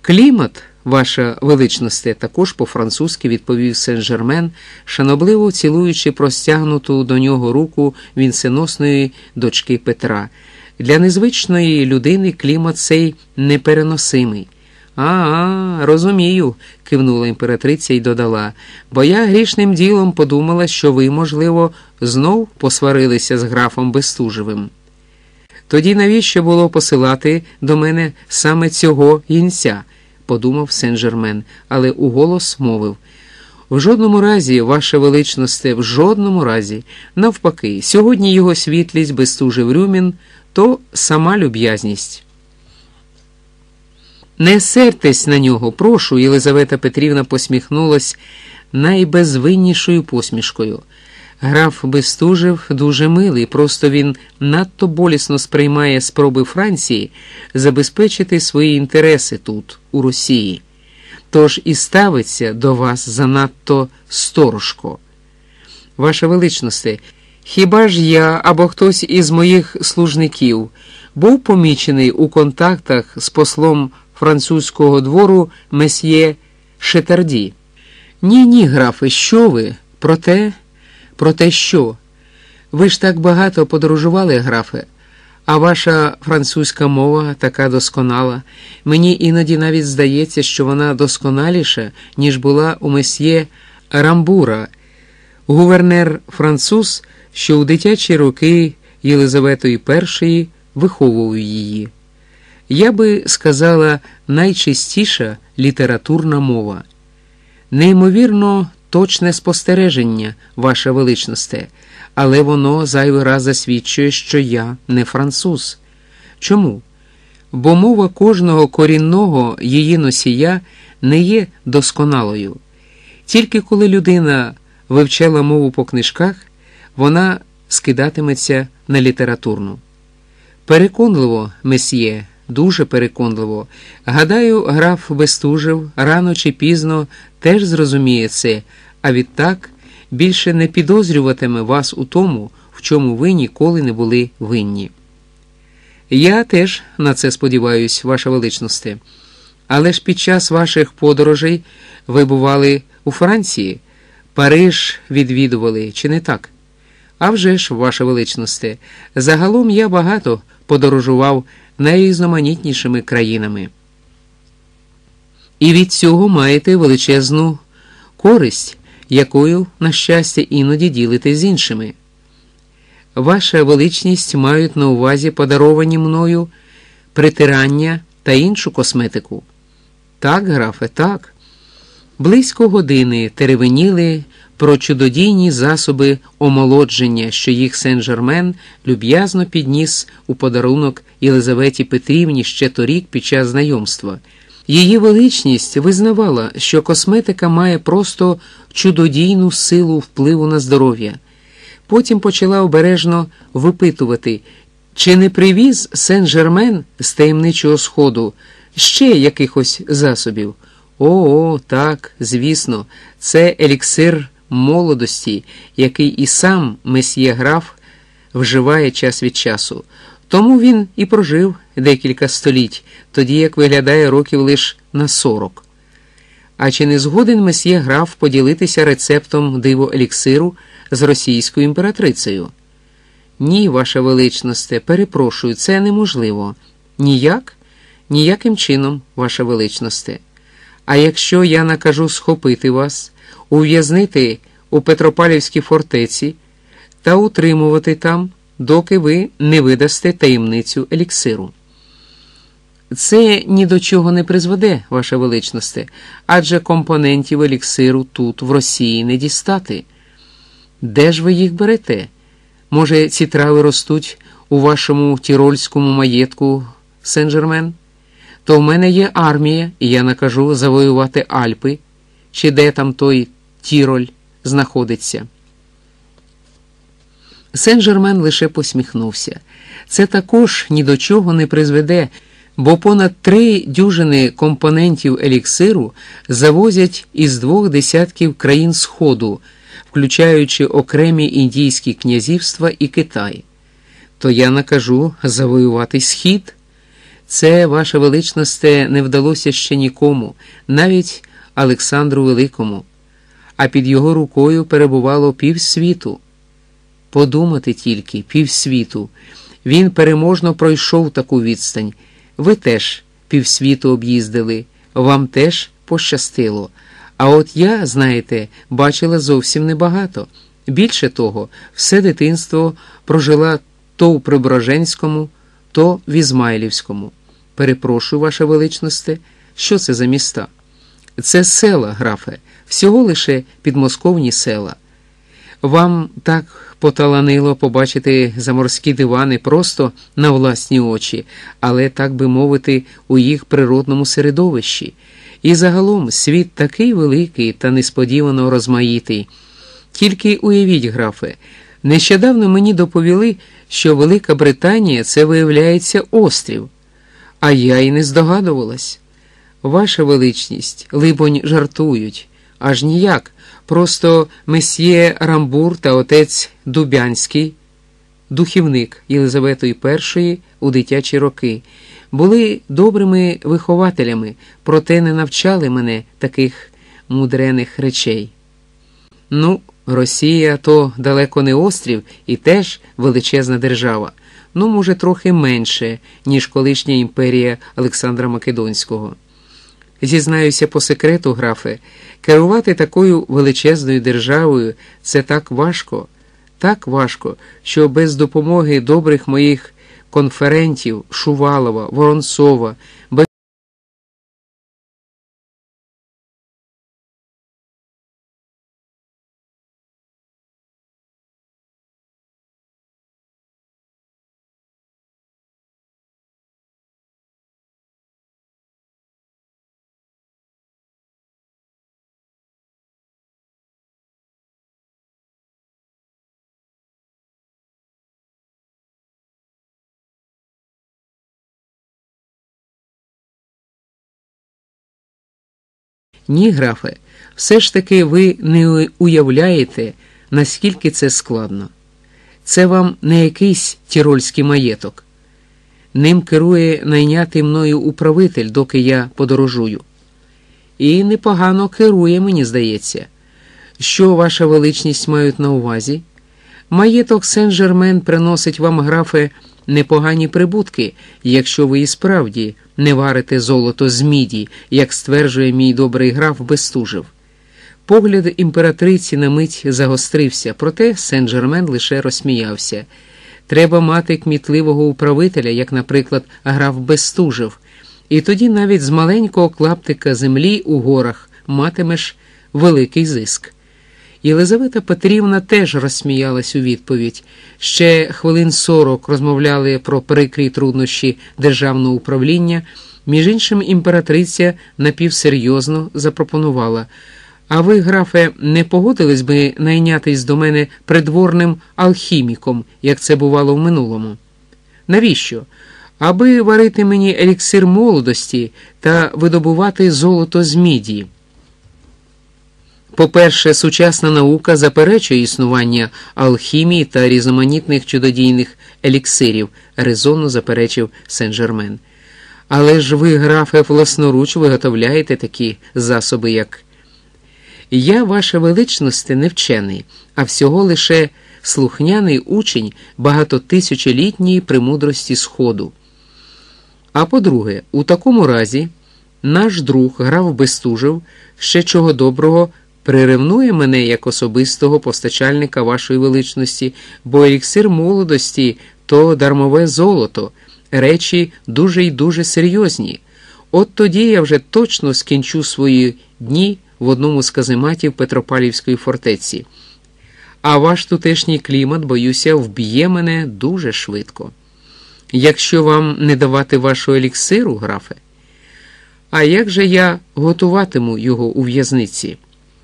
Клімат, ваша величносте, також по-французьки відповів Сен-Жермен, шанобливо цілуючи простягнуту до нього руку вінценосної дочки Петра. Для незвичної людини клімат цей непереносимий. Розумію, кивнула імператриця і додала, бо я грішним ділом подумала, що ви, можливо, знов посварилися з графом Бестужевим. Тоді навіщо було посилати до мене саме цього гінця, подумав Сен-Жермен, але уголос мовив, в жодному разі, ваше величносте, в жодному разі. Навпаки, сьогодні його світлість Бестужев-Рюмін то сама люб'язність. Не сертесь на нього, прошу, Єлизавета Петрівна посміхнулась найбезвиннішою посмішкою. Граф Бестужев дуже милий, просто він надто болісно сприймає спроби Франції забезпечити свої інтереси тут, у Росії. Тож і ставиться до вас занадто сторожко. Ваша величносте, хіба ж я або хтось із моїх служників був помічений у контактах з послом французького двору месьє Шетарді? Ні, графе, що ви? Проте що? Ви ж так багато подорожували, графе, а ваша французька мова така досконала. Мені іноді навіть здається, що вона досконаліша, ніж була у месьє Рамбура, гувернер-француз, що у дитячі роки Єлизаветою І виховував її. Я би сказала, найчистіша літературна мова. Неймовірно точне спостереження, ваша величносте, але воно зайвий раз засвідчує, що я не француз. Чому? Бо мова кожного корінного її носія не є досконалою. Тільки коли людина вивчала мову по книжках, вона скидатиметься на літературну. Переконливо, месьє, дуже переконливо. Гадаю, граф Бестужев рано чи пізно теж зрозуміє це, а відтак більше не підозрюватиме вас у тому, в чому ви ніколи не були винні. Я теж на це сподіваюсь, ваша величносте. Але ж під час ваших подорожей ви бували у Франції, Париж відвідували, чи не так? А вже ж, ваша величносте, загалом я багато подорожував найрізноманітнішими країнами. І від цього маєте величезну користь, якою, на щастя, іноді ділите з іншими. Ваша величність мають на увазі подаровані мною притирання та іншу косметику. Так, графе, так. Близько години теревеніли про чудодійні засоби омолодження, що їх Сен-Жермен люб'язно підніс у подарунок Єлизаветі Петрівні ще торік під час знайомства. Її величність визнавала, що косметика має просто чудодійну силу впливу на здоров'я. Потім почала обережно випитувати, чи не привіз Сен-Жермен з таємничого сходу ще якихось засобів. Так, звісно, це еліксир молодості, який і сам месьє граф вживає час від часу. Тому він і прожив декілька століть, тоді як виглядає років лише на 40. А чи не згоден месьє граф поділитися рецептом диво-еліксиру з російською імператрицею? Ні, ваша величносте, перепрошую, це неможливо. Ніяким чином, ваша величносте. А якщо я накажу схопити вас, ув'язнити у Петропавлівській фортеці та утримувати там, доки ви не видасте таємницю еліксиру? Це ні до чого не призведе, ваша величносте, адже компонентів еліксиру тут, в Росії, не дістати. Де ж ви їх берете? Може, ці трави ростуть у вашому тірольському маєтку, Сен-Жермен? То в мене є армія, і я накажу завоювати Альпи, чи де там той Тіроль знаходиться. Сен-Жермен лише посміхнувся. Це також ні до чого не призведе, бо понад 3 дюжини компонентів еліксиру завозять із 2 десятків країн Сходу, включаючи окремі індійські князівства і Китай. То я накажу завоювати Схід. Це, ваша величносте, не вдалося ще нікому, навіть Олександру Великому, а під його рукою перебувало півсвіту. Подумати тільки, півсвіту. Він переможно пройшов таку відстань. Ви теж півсвіту об'їздили, вам теж пощастило. А от я, знаєте, бачила зовсім небагато. Більше того, все дитинство прожила то у Преображенському, то в Ізмайлівському. Перепрошую, ваша величносте, що це за міста? Це села, графе, всього лише підмосковні села. Вам так поталанило побачити заморські дивани просто на власні очі, але, так би мовити, у їх природному середовищі. І загалом світ такий великий та несподівано розмаїтий. Тільки уявіть, графе, нещодавно мені доповіли, що Велика Британія – це, виявляється, острів. А я й не здогадувалась. Ваша величність, либонь, жартують. Аж ніяк. Просто месьє Рамбур та отець Дубянський, духівник Єлизавети І у дитячі роки, були добрими вихователями, проте не навчали мене таких мудрених речей. Ну, Росія то далеко не острів і теж величезна держава. Ну, може, трохи менше, ніж колишня імперія Олександра Македонського. Зізнаюся по секрету, графе, керувати такою величезною державою – це так важко, що без допомоги добрих моїх конферентів Шувалова, Воронцова, Ні, графе, все ж таки ви не уявляєте, наскільки це складно. Це вам не якийсь тірольський маєток. Ним керує найнятий мною управитель, доки я подорожую. І непогано керує, мені здається. Що, ваша величність, мають на увазі? Маєток Сен-Жермен приносить вам, графе, непогані прибутки, якщо ви і справді не варите золото з міді, як стверджує мій добрий граф Бестужев. Погляд імператриці на мить загострився, проте Сен-Жермен лише розсміявся. Треба мати кмітливого управителя, як, наприклад, граф Бестужев, і тоді навіть з маленького клаптика землі у горах матимеш великий зиск. Єлизавета Петрівна теж розсміялась у відповідь. Ще хвилин 40 розмовляли про прикрі труднощі державного управління. Між іншим, імператриця напівсерйозно запропонувала: «А ви, графе, не погодились би найнятись до мене придворним алхіміком, як це бувало в минулому?» «Навіщо?» «Аби варити мені еліксир молодості та видобувати золото з міді». По-перше, сучасна наука заперечує існування алхімії та різноманітних чудодійних еліксирів, резонно заперечив Сен-Жермен. Але ж ви, графе, власноруч виготовляєте такі засоби, як... Я, ваша величність, не вчений, а всього лише слухняний учень багатотисячолітньої премудрості Сходу. А по-друге, у такому разі, наш друг, граф Бестужев, ще чого доброго приревнує мене як особистого постачальника вашої величності, бо еліксир молодості – то дармове золото, речі дуже й дуже серйозні. От тоді я вже точно скінчу свої дні в одному з казематів Петропавлівської фортеці. А ваш тутешній клімат, боюся, вб'є мене дуже швидко. Якщо вам не давати вашого еліксиру, графе, а як же я готуватиму його у в'язниці?»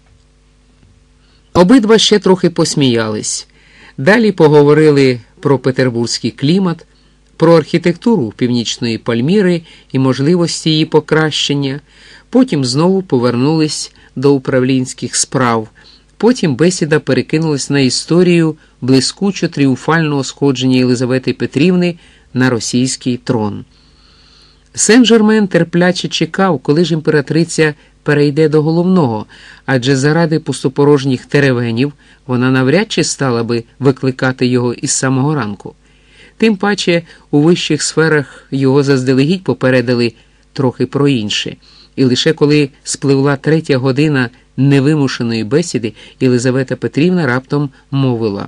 Обидва ще трохи посміялись. Далі поговорили про петербурзький клімат, про архітектуру Північної Пальміри і можливості її покращення. Потім знову повернулись до управлінських справ. Потім бесіда перекинулась на історію блискучо-тріумфального сходження Єлизавети Петрівни на російський трон. Сен-Жермен терпляче чекав, коли ж імператриця перейде до головного, адже заради пустопорожніх теревенів вона навряд чи стала би викликати його із самого ранку. Тим паче у вищих сферах його заздалегідь попередили трохи про інше. І лише коли спливла 3-я година невимушеної бесіди, Єлизавета Петрівна раптом мовила: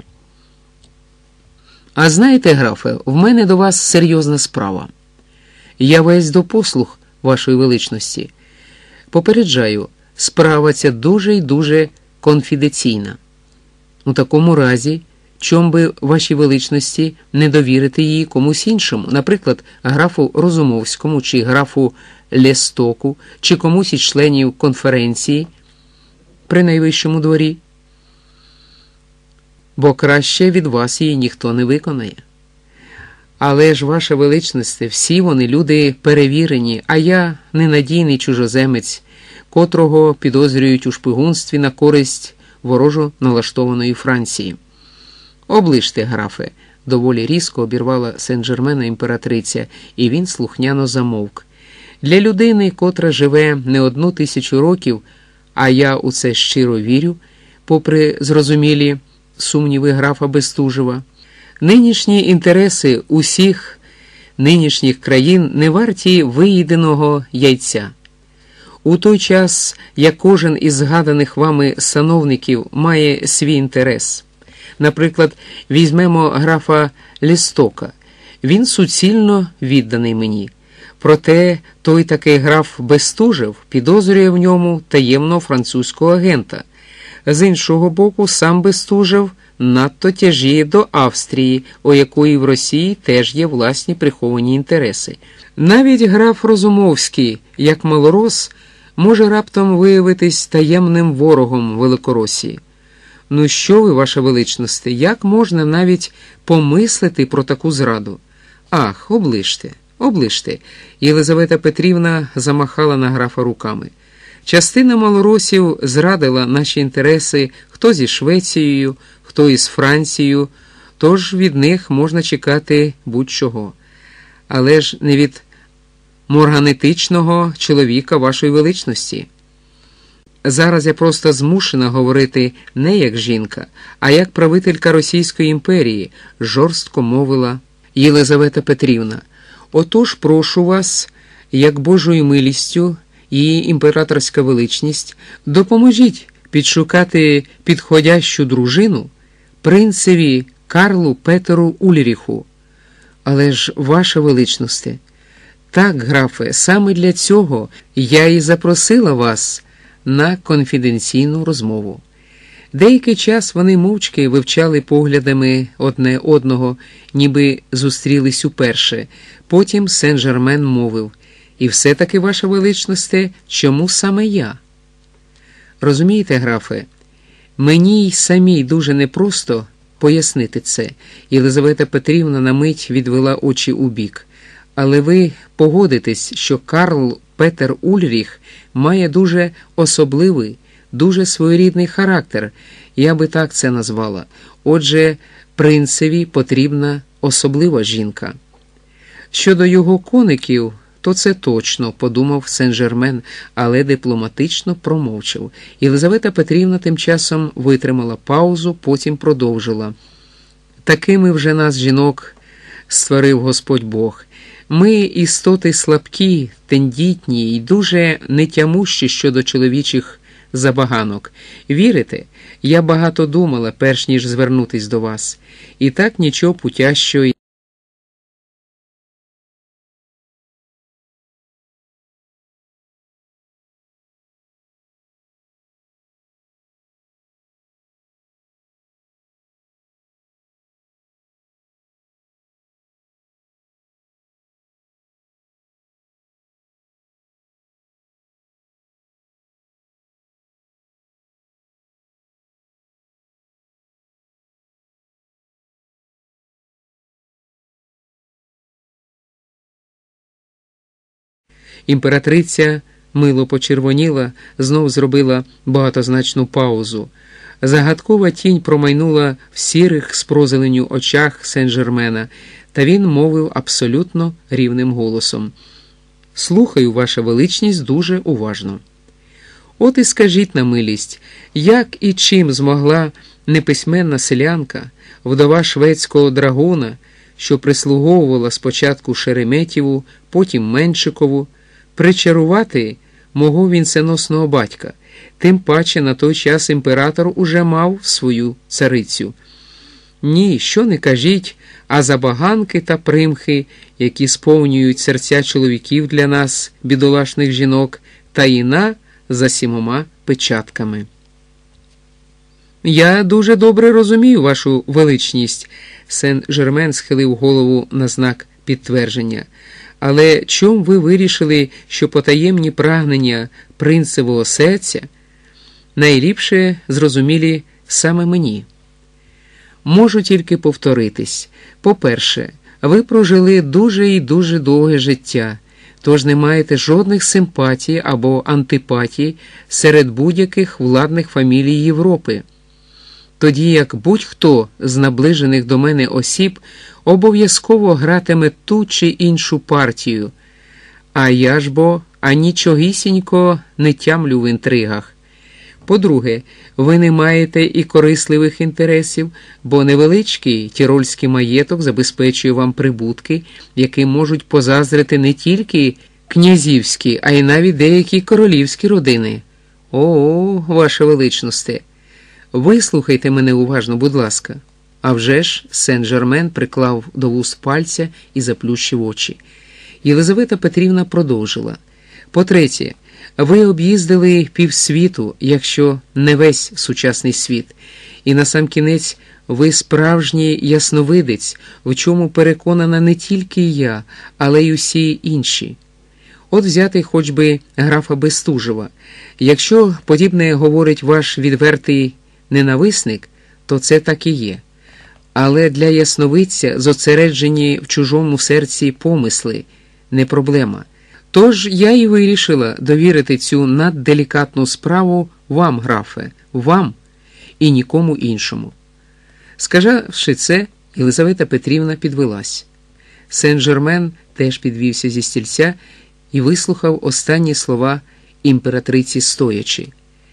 «А знаєте, графе, в мене до вас серйозна справа. Я весь до послуг вашої величності. Попереджаю, справа ця дуже й дуже конфіденційна. У такому разі, чом би вашій величності не довірити її комусь іншому, наприклад, графу Розумовському, чи графу Лестоку, чи комусь із членів конференції при найвищому дворі? Бо краще від вас її ніхто не виконає. Але ж, ваша величність, всі вони люди перевірені, а я ненадійний чужоземець, котрого підозрюють у шпигунстві на користь ворожо налаштованої Франції». «Оближте, графе», – доволі різко обірвала Сен-Жермена імператриця, і він слухняно замовк. «Для людини, котра живе не 1000 років, а я у це щиро вірю, попри зрозумілі сумніви графа Бестужева, нинішні інтереси усіх нинішніх країн не варті виїденого яйця. У той час, як кожен із згаданих вами сановників має свій інтерес. Наприклад, візьмемо графа Лестока. Він суцільно відданий мені. Проте той такий граф Бестужев підозрює в ньому таємного французького агента. З іншого боку, сам Бестужев надто тяжіє до Австрії, у якої в Росії теж є власні приховані інтереси. Навіть граф Розумовський, як малорос, може раптом виявитись таємним ворогом Великоросії. Ну що ви, ваша величність, як можна навіть помислити про таку зраду? Ах, оближте, оближте. Єлизавета Петрівна замахала на графа руками. Частина малоросів зрадила наші інтереси хто зі Швецією, хто із Францією, тож від них можна чекати будь-чого. Але ж не від морганетичного чоловіка вашої величності. Зараз я просто змушена говорити не як жінка, а як правителька Російської імперії, жорстко мовила Єлизавета Петрівна. Отож, прошу вас, як Божою милістю, її імператорська величність, допоможіть підшукати підходящу дружину принцеві Карлу Петеру Ульріху. Але ж, ваша величність, так, графе, саме для цього я і запросила вас на конфіденційну розмову. Деякий час вони мовчки вивчали поглядами одне одного, ніби зустрілись уперше. Потім Сен-Жермен мовив: «І все-таки, ваша величність, чому саме я?» «Розумієте, графе, мені й самій дуже непросто пояснити це». Єлизавета Петрівна на мить відвела очі убік. «Але ви погодитесь, що Карл Петер Ульріх має дуже особливий, дуже своєрідний характер, я би так це назвала. Отже, принцеві потрібна особлива жінка». «Щодо його коників, то це точно», – подумав Сен-Жермен, але дипломатично промовчав. Єлизавета Петрівна тим часом витримала паузу, потім продовжила. «Такими вже нас, жінок, створив Господь Бог. Ми істоти слабкі, тендітні і дуже нетямущі щодо чоловічих забаганок. Вірите, я багато думала, перш ніж звернутись до вас. І так нічого путящого». Імператриця мило почервоніла, знов зробила багатозначну паузу. Загадкова тінь промайнула в сірих з прозеленню очах Сен-Жермена, та він мовив абсолютно рівним голосом. Слухаю, ваша величність, дуже уважно. От і скажіть на милість, як і чим змогла неписьменна селянка, вдова шведського драгуна, що прислуговувала спочатку Шереметєву, потім Меншикову, причарувати мого вінценосного батька, тим паче на той час імператор уже мав свою царицю. Ні, що не кажіть, а забаганки та примхи, які сповнюють серця чоловіків для нас, бідолашних жінок, таїна за 7 печатками. Я дуже добре розумію вашу величність, Сен-Жермен схилив голову на знак підтвердження. Але чом ви вирішили, що потаємні прагнення принцевого серця найліпше зрозумілі саме мені? Можу тільки повторитись. По-перше, ви прожили дуже і дуже довге життя, тож не маєте жодних симпатій або антипатій серед будь-яких владних фамілій Європи. Тоді як будь-хто з наближених до мене осіб обов'язково гратиме ту чи іншу партію, а я ж бо анічогісінько не тямлю в інтригах. По-друге, ви не маєте і корисливих інтересів, бо невеличкий тірольський маєток забезпечує вам прибутки, яким можуть позаздрити не тільки князівські, а й навіть деякі королівські родини. О, ваша величносте! Вислухайте мене уважно, будь ласка. А вже ж Сен-Жермен приклав до вуст пальця і заплющив очі. Єлизавета Петрівна продовжила. По-третє, ви об'їздили півсвіту, якщо не весь сучасний світ. І насамкінець ви справжній ясновидець, в чому переконана не тільки я, але й усі інші. От взяти хоч би графа Бестужева. Якщо подібне говорить ваш відвертий ненависник, то це так і є. Але для ясновидця зосереджені в чужому серці помисли – не проблема. Тож я і вирішила довірити цю надделікатну справу вам, графе, вам і нікому іншому. Сказавши це, Єлизавета Петрівна підвелась. Сен-Жермен теж підвівся зі стільця і вислухав останні слова імператриці стоячи.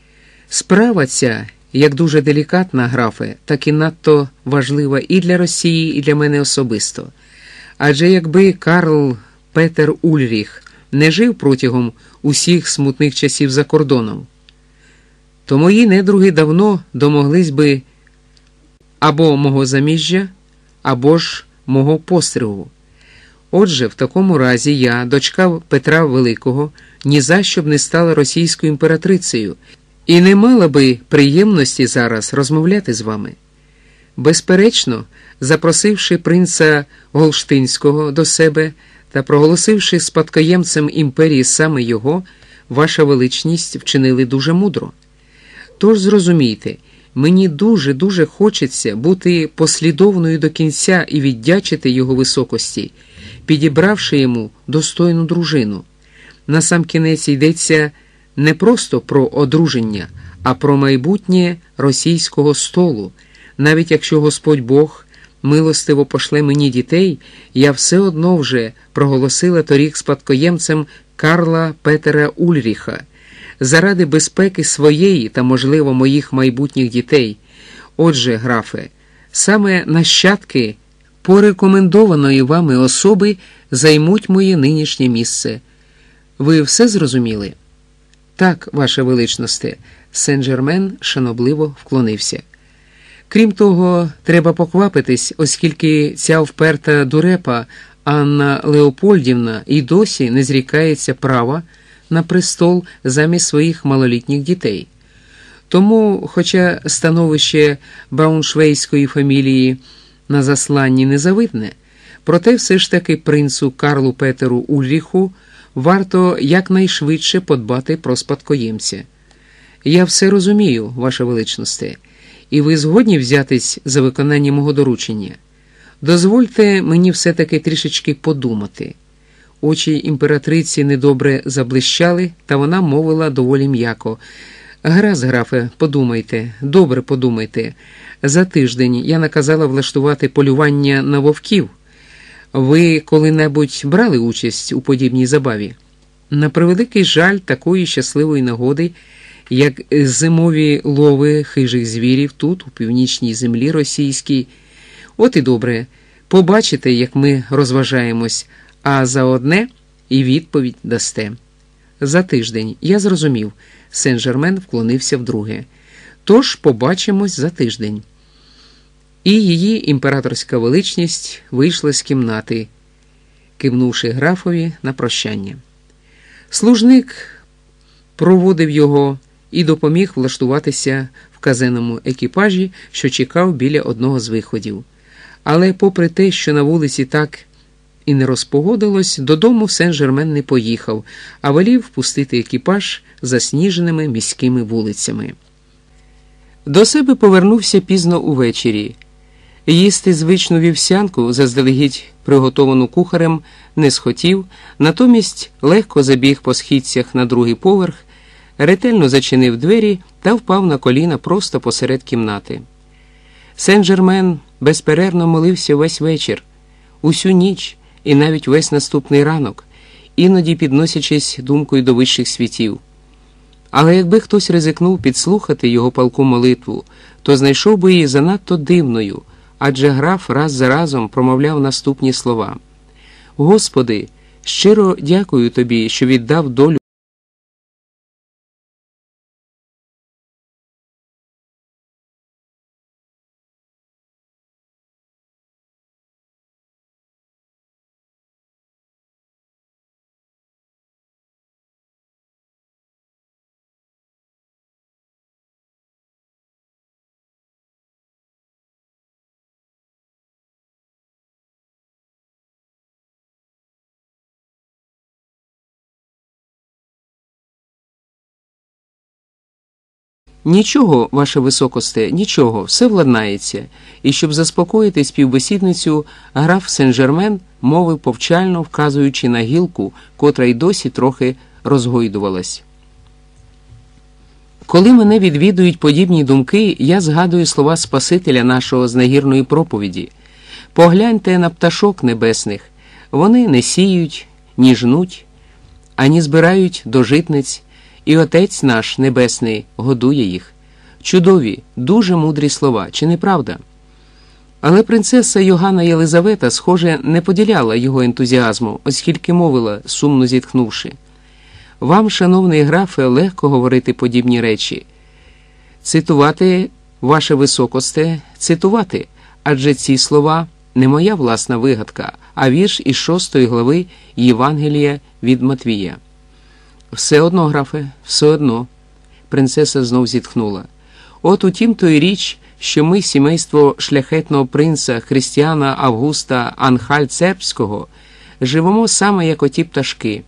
Справа ця, як дуже делікатна, графе, так і надто важлива і для Росії, і для мене особисто. Адже якби Карл Петер Ульріх не жив протягом усіх смутних часів за кордоном, то мої недруги давно домоглись би або мого заміжжя, або ж мого постригу. Отже, в такому разі я, дочка Петра Великого, ні за що б не стала російською імператрицею і не мала би приємності зараз розмовляти з вами. Безперечно, запросивши принца Голштинського до себе та проголосивши спадкоємцем імперії саме його, ваша величність вчинили дуже мудро. Тож зрозумійте, мені дуже-дуже хочеться бути послідовною до кінця і віддячити його високості, підібравши йому достойну дружину. Насамкінець йдеться не просто про одруження, а про майбутнє російського столу. Навіть якщо Господь Бог милостиво пошле мені дітей, я все одно вже проголосила торік спадкоємцем Карла Петера Ульріха заради безпеки своєї та, можливо, моїх майбутніх дітей. Отже, графе, саме нащадки порекомендованої вами особи займуть моє нинішнє місце. Ви все зрозуміли? Так, ваша величносте, Сен-Жермен шанобливо вклонився. Крім того, треба поквапитись, оскільки ця вперта дурепа Анна Леопольдівна і досі не зрікається права на престол замість своїх малолітніх дітей. Тому, хоча становище брауншвейської фамілії на засланні незавидне, проте все ж таки принцу Карлу Петеру Ульріху варто якнайшвидше подбати про спадкоємця. Я все розумію, ваша величносте, і ви згодні взятись за виконання мого доручення. Дозвольте мені все-таки трішечки подумати. Очі імператриці недобре заблищали, та вона мовила доволі м'яко. Гаразд, графе, подумайте, добре подумайте. За тиждень я наказала влаштувати полювання на вовків. Ви коли-небудь брали участь у подібній забаві? На превеликий жаль, такої щасливої нагоди, як зимові лови хижих звірів тут, у північній землі російській. От і добре, побачите, як ми розважаємось, а заодне і відповідь дасте. За тиждень, я зрозумів, Сен-Жермен вклонився вдруге. Тож побачимось за тиждень. І її імператорська величність вийшла з кімнати, кивнувши графові на прощання. Служник проводив його і допоміг влаштуватися в казенному екіпажі, що чекав біля одного з виходів. Але попри те, що на вулиці так і не розпогодилось, додому Сен-Жермен не поїхав, а велів впустити екіпаж засніженими міськими вулицями. До себе повернувся пізно увечері. Їсти звичну вівсянку, заздалегідь приготовану кухарем, не схотів, натомість легко забіг по східцях на другий поверх, ретельно зачинив двері та впав на коліна просто посеред кімнати. Сен-Жермен безперервно молився весь вечір, усю ніч і навіть весь наступний ранок, іноді підносячись думкою до вищих світів. Але якби хтось ризикнув підслухати його палку молитву, то знайшов би її занадто дивною, адже граф раз за разом промовляв наступні слова. «Господи, щиро дякую Тобі, що віддав долю «Нічого, ваше високосте, нічого, все владнається». І щоб заспокоїти співбесідницю, граф Сен-Жермен мовив повчально, вказуючи на гілку, котра й досі трохи розгойдувалась. Коли мене відвідують подібні думки, я згадую слова Спасителя нашого з нагірної проповіді. «Погляньте на пташок небесних, вони не сіють, ні жнуть, ані збирають до житниць, і Отець наш Небесний годує їх». Чудові, дуже мудрі слова, чи не правда? Але принцеса Йоганна Єлизавета, схоже, не поділяла його ентузіазму, оскільки мовила, сумно зітхнувши. «Вам, шановний графе, легко говорити подібні речі. Цитувати, ваше високосте, цитувати, адже ці слова не моя власна вигадка, а вірш із 6 глави Євангелія від Матвія». «Все одно, графе, все одно», – принцеса знов зітхнула. «От утім то й річ, що ми, сімейство шляхетного принца Христіана Августа Анхальцербського, живемо саме як оті пташки.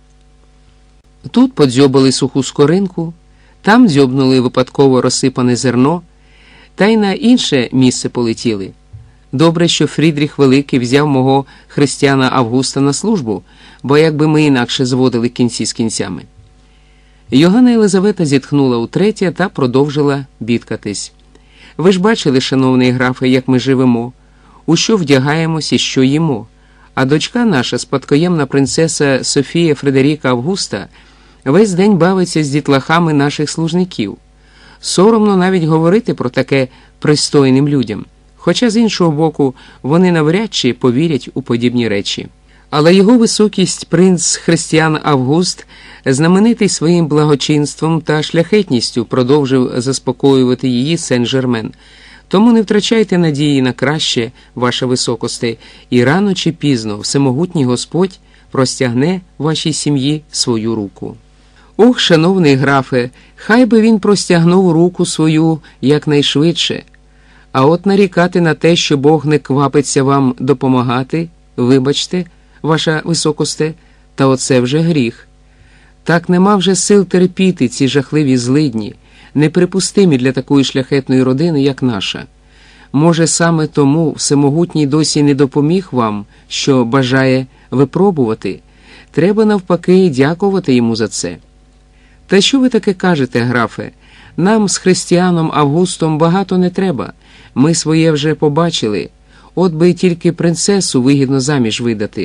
Тут подзьобали суху скоринку, там дзьобнули випадково розсипане зерно, та й на інше місце полетіли. Добре, що Фрідріх Великий взяв мого Христіана Августа на службу, бо якби ми інакше зводили кінці з кінцями». Йоганна Єлизавета зітхнула утретє та продовжила бідкатись. «Ви ж бачили, шановний графе, як ми живемо, у що вдягаємось і що їмо. А дочка наша, спадкоємна принцеса Софія Фредеріка Августа, весь день бавиться з дітлахами наших служників. Соромно навіть говорити про таке пристойним людям. Хоча, з іншого боку, вони навряд чи повірять у подібні речі. Але його високість принц Христіан Август, знаменитий своїм благочинством та шляхетністю, продовжив заспокоювати її Сен-Жермен. Тому не втрачайте надії на краще, ваше високосте, і рано чи пізно всемогутній Господь простягне вашій сім'ї свою руку». «Ох, шановний графе, хай би він простягнув руку свою якнайшвидше. А от нарікати на те, що Бог не квапиться вам допомагати, вибачте, ваша високосте, та оце вже гріх. Так нема вже сил терпіти ці жахливі злидні, неприпустимі для такої шляхетної родини, як наша. Може, саме тому всемогутній досі не допоміг вам, що бажає випробувати? Треба, навпаки, дякувати йому за це». «Та що ви таке кажете, графе? Нам з Христіаном Августом багато не треба. Ми своє вже побачили. От би тільки принцесу вигідно заміж видати.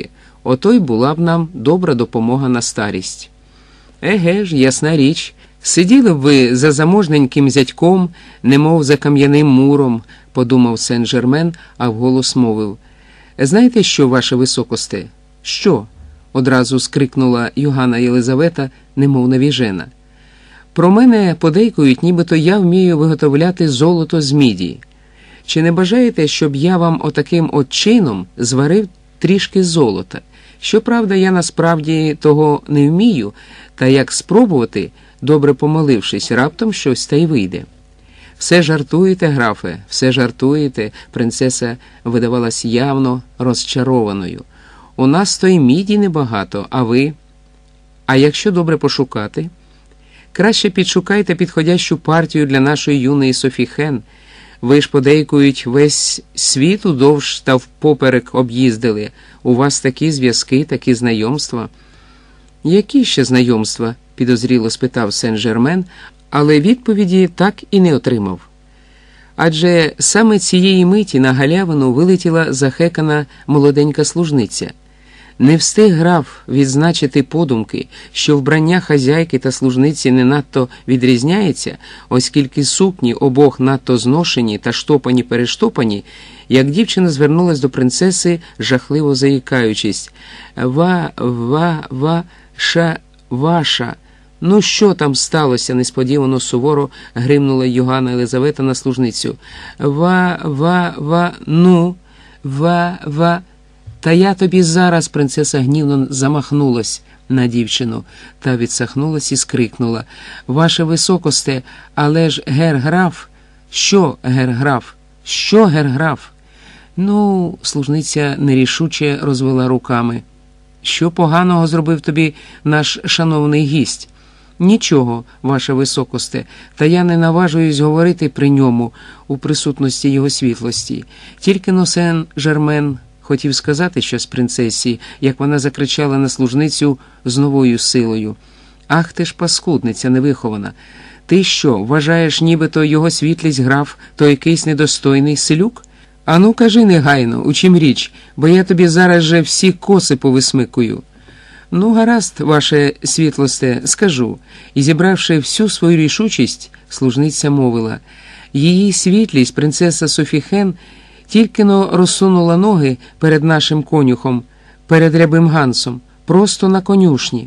Ото й була б нам добра допомога на старість. Еге ж, ясна річ, сиділи б ви за заможненьким зятьком, немов за кам'яним муром, подумав Сен-Жермен, а вголос мовив. Знаєте що, ваше високосте? Що? Одразу скрикнула Йоганна Єлизавета, немов навіжена. Про мене подейкують, нібито я вмію виготовляти золото з міді. Чи не бажаєте, щоб я вам отаким от чином зварив трішки золота? Щоправда, я насправді того не вмію, та як спробувати, добре помолившись, раптом щось та й вийде. «Все жартуєте, графе, все жартуєте», принцеса видавалась явно розчарованою. «У нас то й міді небагато, а ви? А якщо добре пошукати? Краще підшукайте підходящу партію для нашої юної Софі Хен. Ви ж, подейкують, весь світ удовж та впоперек об'їздили. У вас такі зв'язки, такі знайомства». «Які ще знайомства?» – підозріло спитав Сен-Жермен, але відповіді так і не отримав. Адже саме цієї миті на галявину вилетіла захекана молоденька служниця. Не встиг граф відзначити подумки, що вбрання хазяйки та служниці не надто відрізняється, оскільки сукні обох надто зношені та штопані-перештопані, як дівчина звернулась до принцеси, жахливо заїкаючись. Ваша. Ну що там сталося?» – несподівано суворо гримнула Йоганна Єлизавета на служницю. Та я тобі зараз, принцеса гнівно замахнулась на дівчину, та відсахнулась і скрикнула. «Ваше високосте, але ж гер-граф?» «Що гер-граф? Що гер-граф?» «Ну», служниця нерішуче розвела руками. «Що поганого зробив тобі наш шановний гість?» «Нічого, ваше високосте, та я не наважуюсь говорити при ньому у присутності його світлості. Тільки Сен-Жермен хотів сказати щось принцесі, як вона закричала на служницю з новою силою. Ах ти ж паскудниця невихована! Ти що, вважаєш, нібито його світлість граф, то якийсь недостойний селюк? Ану, кажи негайно, у чим річ, бо я тобі зараз же всі коси повисмикую». «Ну, гаразд, ваше світлосте, скажу». І, зібравши всю свою рішучість, служниця мовила. «Її світлість, принцеса Софі Хен, тільки-но розсунула ноги перед нашим конюхом, перед рябим Гансом, просто на конюшні».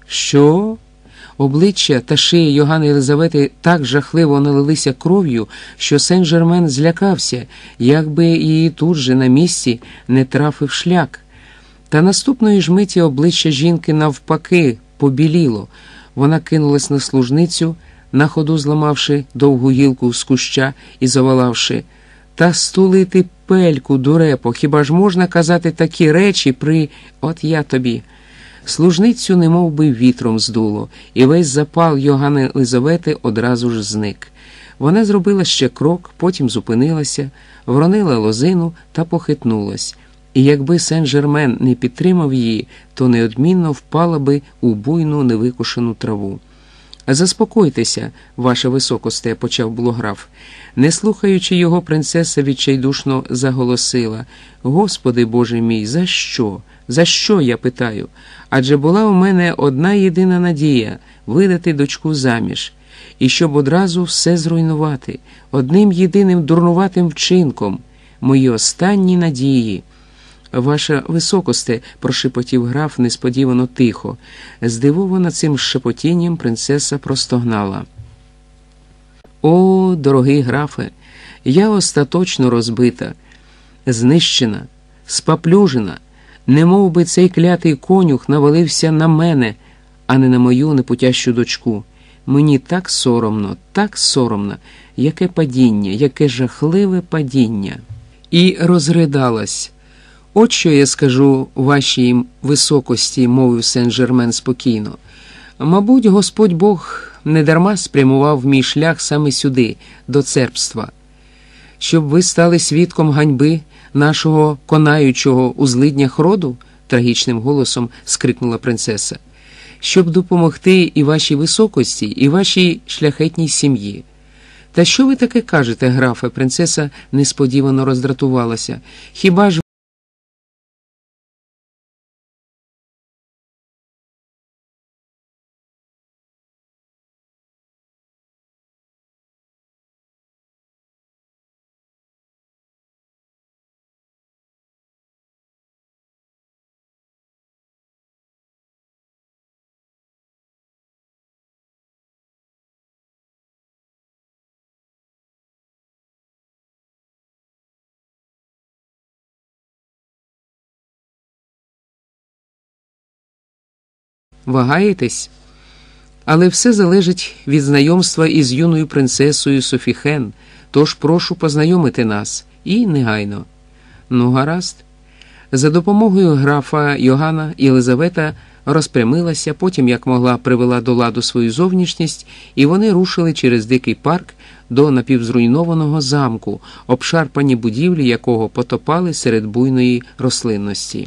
«Що?» Обличчя та шия Йоганни Єлизавети так жахливо налилися кров'ю, що Сен-Жермен злякався, якби її тут же на місці не трафив шлях. Та наступної ж миті обличчя жінки навпаки побіліло. Вона кинулась на служницю, на ходу зламавши довгу гілку з куща і заволавши. «Та стулити пельку, дурепо, хіба ж можна казати такі речі при... От я тобі!» Служницю немов би вітром здуло, і весь запал Йоганни Єлизавети одразу ж зник. Вона зробила ще крок, потім зупинилася, вронила лозину та похитнулась. І якби Сен-Жермен не підтримав її, то неодмінно впала би у буйну невикошену траву. «Заспокойтеся, ваше високосте», – почав було граф. Не слухаючи його, принцеса відчайдушно заголосила. «Господи Боже мій, за що? За що, я питаю? Адже була у мене одна єдина надія – видати дочку заміж. І щоб одразу все зруйнувати, одним єдиним дурнуватим вчинком. Мої останні надії». «Ваша високосте», – прошепотів граф несподівано тихо. Здивована цим шепотінням, принцеса простогнала. «О, дорогий графе, я остаточно розбита, знищена, спаплюжена, немов би цей клятий конюх навалився на мене, а не на мою непутящу дочку. Мені так соромно, яке падіння, яке жахливе падіння». І розридалась. «От що я скажу вашій високості», – мовив Сен-Жермен спокійно. «Мабуть, Господь Бог недарма спрямував мій шлях саме сюди, до церква, щоб ви стали свідком ганьби нашого конаючого у злиднях роду?» – трагічним голосом скрикнула принцеса. «Щоб допомогти і вашій високості, і вашій шляхетній сім'ї». «Та що ви таке кажете, графе?» – принцеса несподівано роздратувалася. «Хіба ж Вагаєтесь? Але все залежить від знайомства із юною принцесою Софіхен, тож прошу познайомити нас. І негайно. Ну, гаразд. За допомогою графа Йоганна Єлизавета розпрямилася, потім, як могла, привела до ладу свою зовнішність, і вони рушили через дикий парк до напівзруйнованого замку, обшарпані будівлі якого потопали серед буйної рослинності.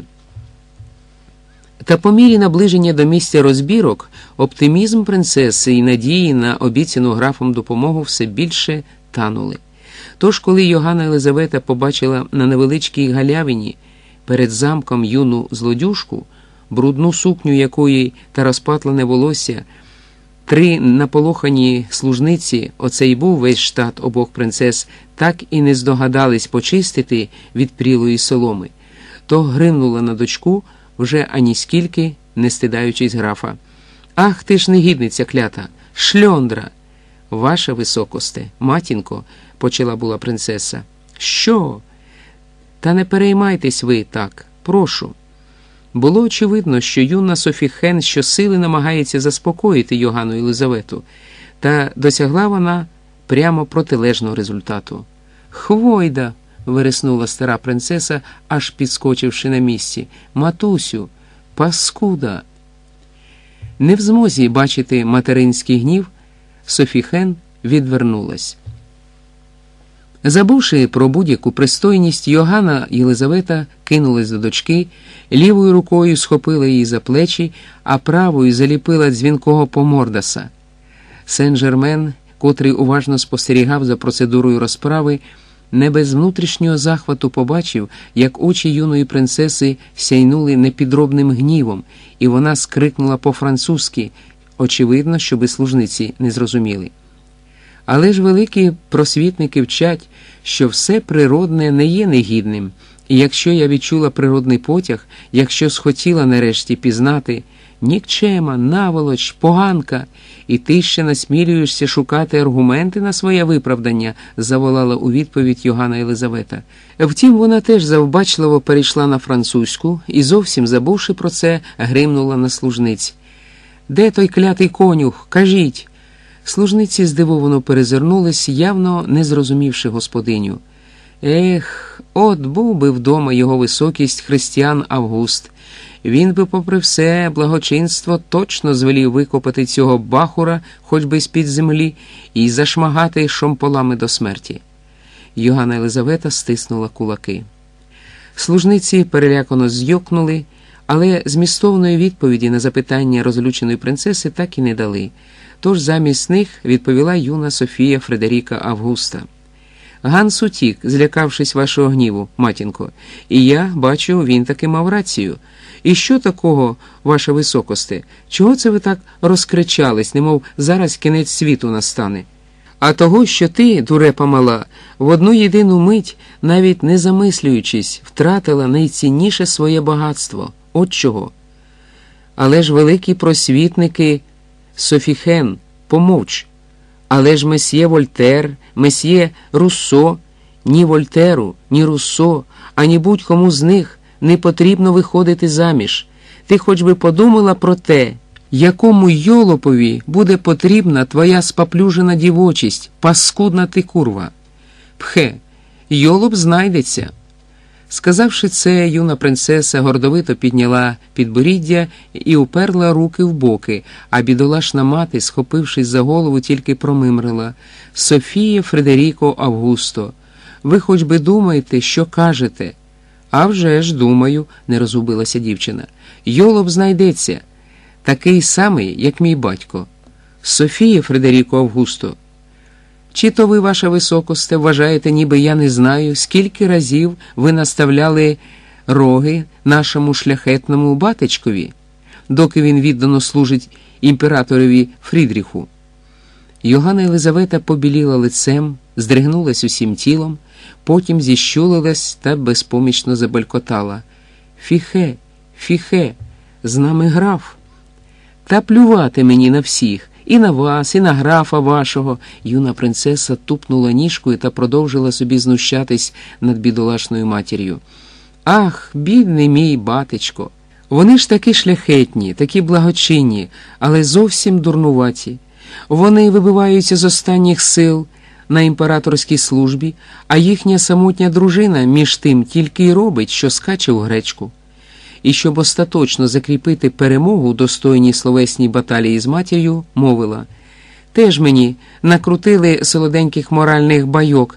Та по мірі наближення до місця розбірок, оптимізм принцеси і надії на обіцяну графом допомогу все більше танули. Тож, коли Йоганна Єлизавета побачила на невеличкій галявині перед замком юну злодюжку, брудну сукню якої та розпатлене волосся, 3 наполохані служниці, оце й був весь штат обох принцес, так і не здогадались почистити від прілої соломи, то гримнула на дочку, вже аніскільки не стидаючись графа. «Ах, ти ж негідниця клята! Шльондра!» «Ваша високосте, матінко», – почала була принцеса. «Що? Та не переймайтесь ви так, прошу». Було очевидно, що юна Софіхен щосили намагається заспокоїти Йоганну Єлизавету, та досягла вона прямо протилежного результату. «Хвойда!» – вириснула стара принцеса, аж підскочивши на місці. «Матусю! Паскуда!» Не в змозі бачити материнський гнів, Софіхен відвернулась. Забувши про будь-яку пристойність, Йоганна Єлизавета кинулась до дочки, лівою рукою схопила її за плечі, а правою заліпила дзвінкого помордаса. Сен-Жермен, котрий уважно спостерігав за процедурою розправи, не без внутрішнього захвату побачив, як очі юної принцеси сяйнули непідробним гнівом, і вона скрикнула по-французьки, очевидно, щоби служниці не зрозуміли. Але ж великі просвітники вчать, що все природне не є негідним, і якщо я відчула природний потяг, якщо схотіла нарешті пізнати нікчема, наволоч, поганка, і ти ще насмілюєшся шукати аргументи на своє виправдання, заволала у відповідь Йоганна Єлизавета. Втім, вона теж завбачливо перейшла на французьку і, зовсім забувши про це, гримнула на служниць. «Де той клятий конюх? Кажіть!» Служниці здивовано перезирнулись, явно не зрозумівши господиню. «Ех, от був би вдома його високість Христіан Август. Він би, попри все благочинство, точно звелів викопати цього бахура, хоч би з-під землі, і зашмагати шомполами до смерті». Йоганна Єлизавета стиснула кулаки. Служниці перелякано зйокнули, але змістовної відповіді на запитання розлюченої принцеси так і не дали. Тож замість них відповіла юна Софія Фредеріка Августа. «Ганс утік, злякавшись вашого гніву, матінко, і я, бачу, він таки мав рацію. І що такого, ваша високосте? Чого це ви так розкричались, немов зараз кінець світу настане? А того, що ти, дурепа мала, в одну єдину мить, навіть не замислюючись, втратила найцінніше своє багатство. От чого. Але ж великі просвітники Софіхен, помовч. Але ж месьє Вольтер, месьє Руссо, ні Вольтеру, ні Руссо, ані будь-кому з них не потрібно виходити заміж. Ти хоч би подумала про те, якому йолопові буде потрібна твоя спаплюжена дівочість, паскудна ти курва. Пхе, йолоп знайдеться». Сказавши це, юна принцеса гордовито підняла підборіддя і уперла руки в боки, а бідолашна мати, схопившись за голову, тільки промимрила: «Софія Фредеріко Августо, ви хоч би думаєте, що кажете?» «А вже ж думаю», – не розгубилася дівчина. «Йолоп знайдеться, такий самий, як мій батько. Софія Фредеріко Августо, чи то ви, ваша високосте, вважаєте, ніби я не знаю, скільки разів ви наставляли роги нашому шляхетному батечкові, доки він віддано служить імператорові Фрідріху?» Йоганна Єлизавета побіліла лицем, здригнулась усім тілом, потім зіщулилась та безпомічно забелькотала: «Фіхе, фіхе, з нами граф!» «Та плювати мені на всіх! І на вас, і на графа вашого!» Юна принцеса тупнула ніжкою та продовжила собі знущатись над бідолашною матір'ю. «Ах, бідний мій батечко! Вони ж такі шляхетні, такі благочинні, але зовсім дурнуваті. Вони вибиваються з останніх сил на імператорській службі, а їхня самотня дружина між тим тільки й робить, що скаче в гречку. І щоб остаточно закріпити перемогу у достойній словесній баталії з матір'ю, мовила: «Теж мені накрутили солоденьких моральних байок,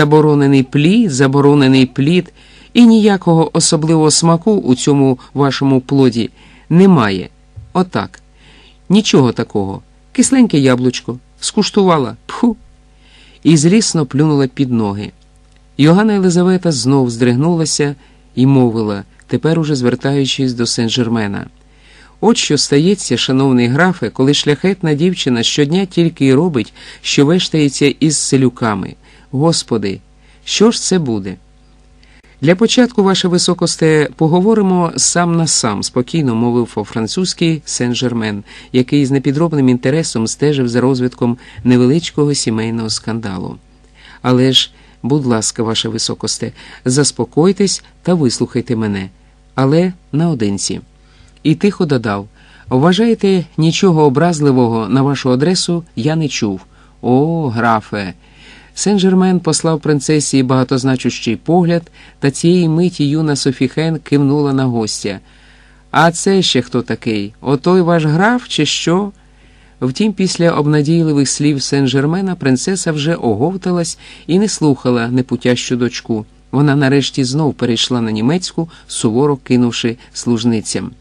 заборонений плід, і ніякого особливого смаку у цьому вашому плоді немає. Отак. Нічого такого. Кисленьке яблучко. Скуштувала. Пху!» І злісно плюнула під ноги. Йоганна Єлизавета знов здригнулася і мовила, тепер уже звертаючись до Сен-Жермена: «От що стається, шановний графе, коли шляхетна дівчина щодня тільки й робить, що вештається із селюками. Господи, що ж це буде?» «Для початку, ваше високосте, поговоримо сам на сам», – спокійно мовив по-французьки Сен-Жермен, який з непідробним інтересом стежив за розвитком невеличкого сімейного скандалу. «Але ж, будь ласка, ваше високосте, заспокойтесь та вислухайте мене, але наодинці». І тихо додав: «Вважаєте, нічого образливого на вашу адресу я не чув. О, графе!» Сен-Жермен послав принцесі багатозначущий погляд, та цієї миті юна Софіхен кивнула на гостя. «А це ще хто такий? Отой ваш граф, чи що?» Втім, після обнадійливих слів Сен-Жермена принцеса вже оговталась і не слухала непутящу дочку. Вона нарешті знов перейшла на німецьку, суворо кинувши служницям: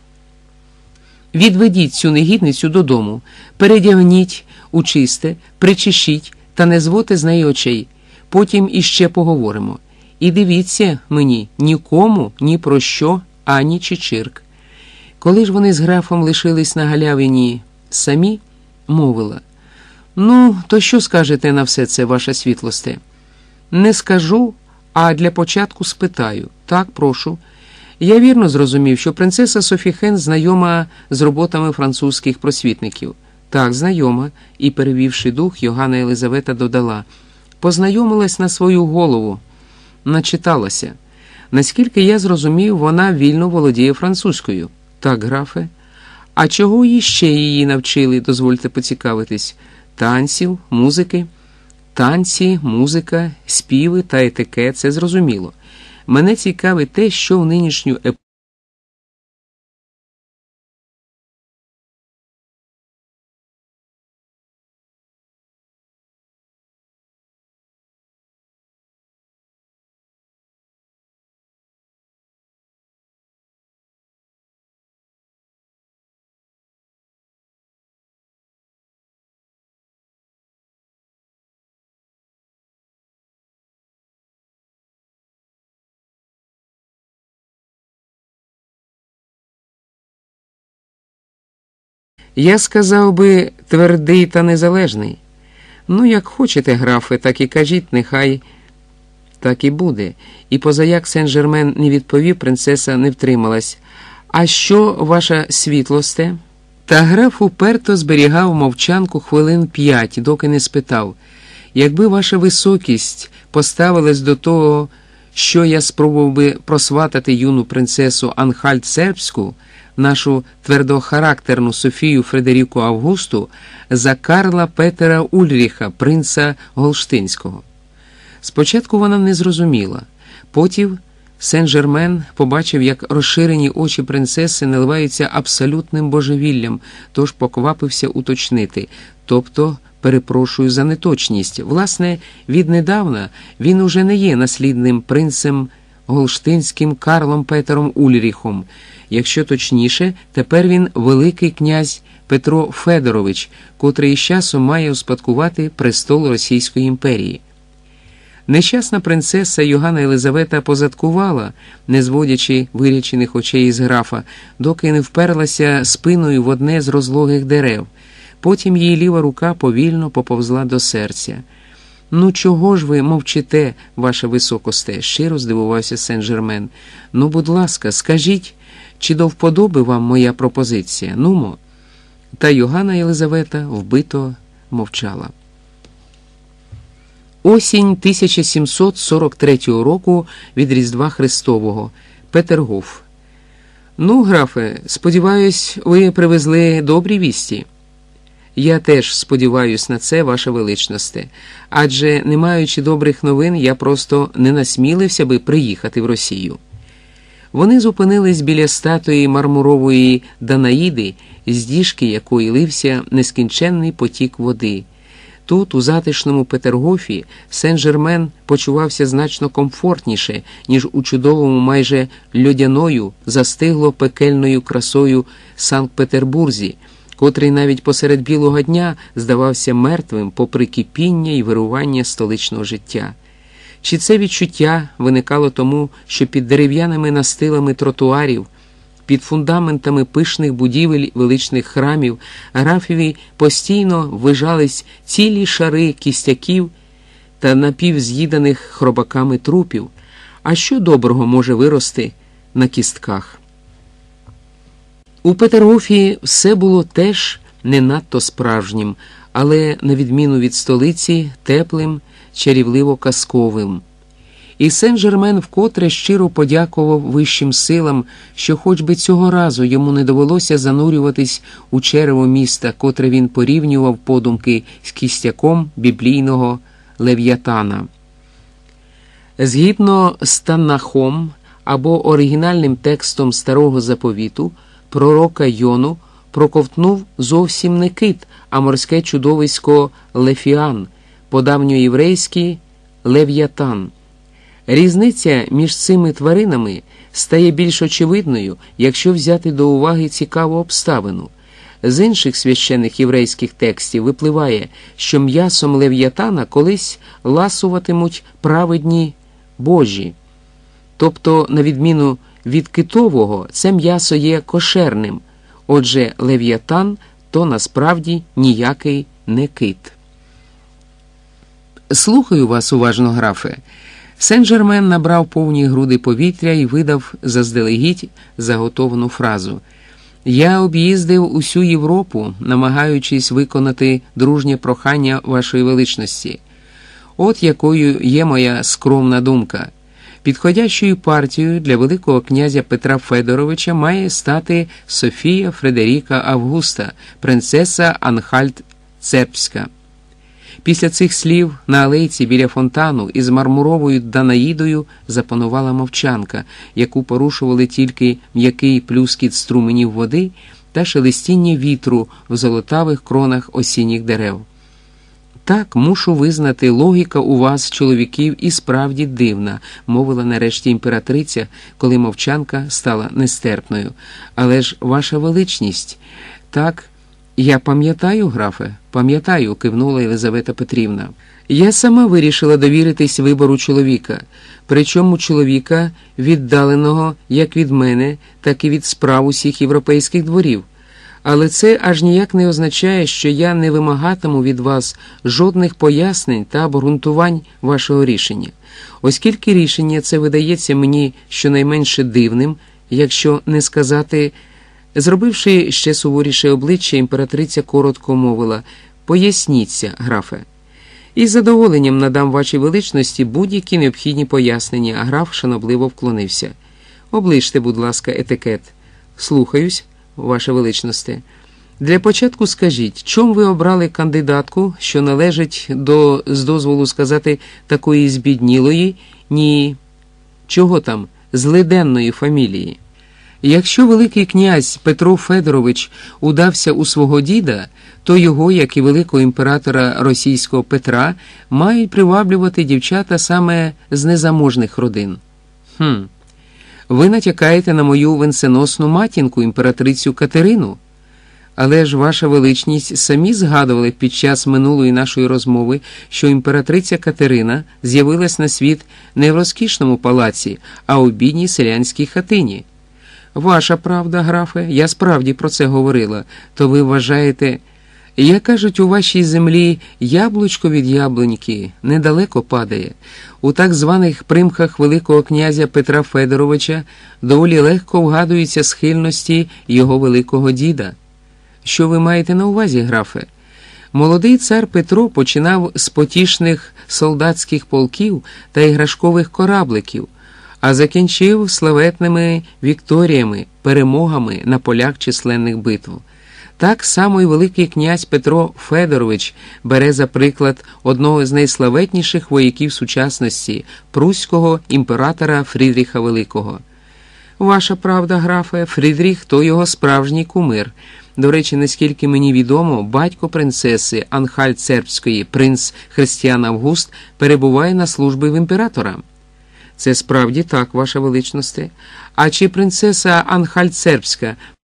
«Відведіть цю негідницю додому, передягніть у чисте, причешіть та не зводьте з неї очей. Потім іще поговоримо. І дивіться мені, нікому, ні про що, ані чичирк». Коли ж вони з графом лишились на галявині самі, мовила: «Ну, то що скажете на все це, ваша світлосте?» «Не скажу, а для початку спитаю. Так, прошу. Я вірно зрозумів, що принцеса Софіхен знайома з роботами французьких просвітників?» «Так, знайома», і, перевівши дух, Йоганна Єлизавета додала: «Познайомилась на свою голову, начиталася. Наскільки я зрозумів, вона вільно володіє французькою». «Так, графе». «А чого іще її навчили, дозвольте поцікавитись?» «Танців, музики». «Танці, музика, співи та етикет – це зрозуміло. Мене цікавить те, що в нинішню епоху Я сказав би, твердий та незалежний. Ну, як хочете, графе, так і кажіть, нехай так і буде». І позаяк Сен-Жермен не відповів, принцеса не втрималась: «А що, ваша світлосте?» Та граф уперто зберігав мовчанку хвилин 5, доки не спитав: «Якби ваша високість поставилась до того, що я спробував би просватати юну принцесу Анхальт-Сербську, нашу твердохарактерну Софію Фредеріку Августу, за Карла Петера Ульріха, принца Голштинського». Спочатку вона не зрозуміла. Потім Сен-Жермен побачив, як розширені очі принцеси наливаються абсолютним божевіллям, тож поквапився уточнити: «Тобто, перепрошую за неточність. Власне, віднедавна він уже не є наслідним принцем Голштинським Карлом Петером Ульріхом. Якщо точніше, тепер він великий князь Петро Федорович, котрий із часом має успадкувати престол Російської імперії». Нещасна принцеса Йоганна Єлизавета позадкувала, не зводячи вирячених очей із графа, доки не вперлася спиною в одне з розлогих дерев. Потім її ліва рука повільно поповзла до серця. «Ну чого ж ви мовчите, ваше високосте?» – щиро здивувався Сен-Жермен. «Ну, будь ласка, скажіть, чи до вподоби вам моя пропозиція? Нумо». Та Йоганна Єлизавета вбито мовчала. Осінь 1743 року від Різдва Христового. Петергоф. Ну, графе, сподіваюсь, ви привезли добрі вісті. Я теж сподіваюсь на це, ваша величносте. Адже, не маючи добрих новин, я просто не насмілився би приїхати в Росію. Вони зупинились біля статуї мармурової Данаїди, з діжки якої лився нескінченний потік води. Тут, у затишному Петергофі, Сен-Жермен почувався значно комфортніше, ніж у чудовому майже льодяною, застигло пекельною красою Санкт-Петербурзі, котрий навіть посеред білого дня здавався мертвим попри кипіння і вирування столичного життя. Чи це відчуття виникало тому, що під дерев'яними настилами тротуарів, під фундаментами пишних будівель величних храмів графові постійно вижались цілі шари кістяків та напівз'їданих хробаками трупів? А що доброго може вирости на кістках? У Петергофі все було теж не надто справжнім, але, на відміну від столиці, теплим, чарівливо-казковим. І Сен-Жермен вкотре щиро подякував вищим силам, що хоч би цього разу йому не довелося занурюватись у черево міста, котре він порівнював подумки з кістяком біблійного Лев'ятана. Згідно з Таннахом або оригінальним текстом Старого Заповіту, пророка Йону проковтнув зовсім не кит, а морське чудовисько Лефіан, по-давньоєврейськи Лев'ятан. Різниця між цими тваринами стає більш очевидною, якщо взяти до уваги цікаву обставину. З інших священних єврейських текстів випливає, що м'ясом Лев'ятана колись ласуватимуть праведні Божі. Тобто, на відміну від китового, це м'ясо є кошерним. Отже, Лев'ятан – то насправді ніякий не кит. Слухаю вас уважно, графе. Сен-Жермен набрав повні груди повітря і видав заздалегідь заготовану фразу. «Я об'їздив усю Європу, намагаючись виконати дружнє прохання вашої величності. От якою є моя скромна думка. Підходящою партією для великого князя Петра Федоровича має стати Софія Фредеріка Августа, принцеса Анхальт-Цербська». Після цих слів на алейці біля фонтану із мармуровою Данаїдою запанувала мовчанка, яку порушували тільки м'який плюскіт струменів води та шелестіння вітру в золотавих кронах осінніх дерев. «Так, мушу визнати, логіка у вас, чоловіків, і справді дивна», – мовила нарешті імператриця, коли мовчанка стала нестерпною. «Але ж, ваша величність, так...» «Я пам'ятаю, графе, пам'ятаю», – кивнула Єлизавета Петрівна. «Я сама вирішила довіритись вибору чоловіка, причому чоловіка, віддаленого як від мене, так і від справ усіх європейських дворів. Але це аж ніяк не означає, що я не вимагатиму від вас жодних пояснень та обґрунтувань вашого рішення. Оскільки рішення це видається мені щонайменше дивним, якщо не сказати...» Зробивши ще суворіше обличчя, імператриця коротко мовила: «Поясніться, графе». «Із задоволенням надам вашій величності будь-які необхідні пояснення», а граф шанобливо вклонився. «Оближте, будь ласка, етикет». «Слухаюсь, ваша величносте». «Для початку скажіть, чому ви обрали кандидатку, що належить до, з дозволу сказати, такої збіднілої, чого там, злиденної фамілії? Якщо великий князь Петро Федорович удався у свого діда, то його, як і великого імператора російського Петра, мають приваблювати дівчата саме з незаможних родин». «Ви натякаєте на мою венценосну матінку, імператрицю Катерину? Але ж, ваша величність, самі згадували під час минулої нашої розмови, що імператриця Катерина з'явилась на світ не в розкішному палаці, а у бідній селянській хатині». «Ваша правда, графе, я справді про це говорила. То ви вважаєте, як кажуть, у вашій землі яблучко від яблуньки недалеко падає. У так званих примхах великого князя Петра Федоровича доволі легко вгадуються схильності його великого діда». «Що ви маєте на увазі, графе?» Молодий цар Петро починав з потішних солдатських полків та іграшкових корабликів, а закінчив славетними вікторіями, перемогами на полях численних битв. Так само і великий князь Петро Федорович бере за приклад одного з найславетніших вояків сучасності – пруського імператора Фрідріха Великого. Ваша правда, графе, Фрідріх – то його справжній кумир. До речі, наскільки мені відомо, батько принцеси Анхальт-Цербської, принц Христіан Август, перебуває на службі в імператора. Це справді так, ваша величносте. А чи принцеса Анхальт-Цербська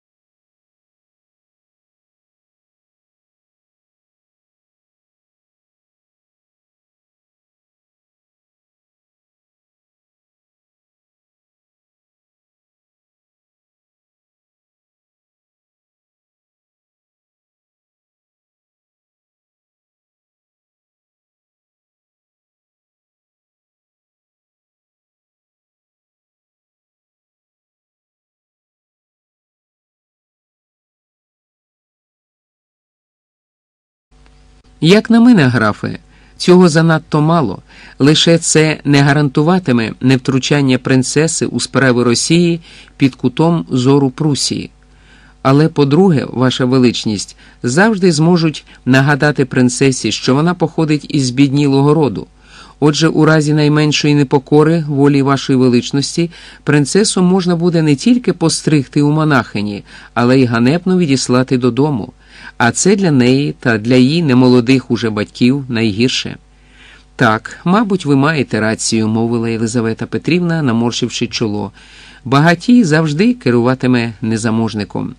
Як на мене, графе, цього занадто мало. Лише це не гарантуватиме невтручання принцеси у справи Росії під кутом зору Прусії. Але, по-друге, ваша величність, завжди зможуть нагадати принцесі, що вона походить із збіднілого роду. Отже, у разі найменшої непокори волі вашої величності, принцесу можна буде не тільки постригти у монахині, але й ганебно відіслати додому. А це для неї та для її немолодих уже батьків найгірше. Так, мабуть, ви маєте рацію, мовила Єлизавета Петрівна, наморщивши чоло. Багатій завжди керуватиме незаможником.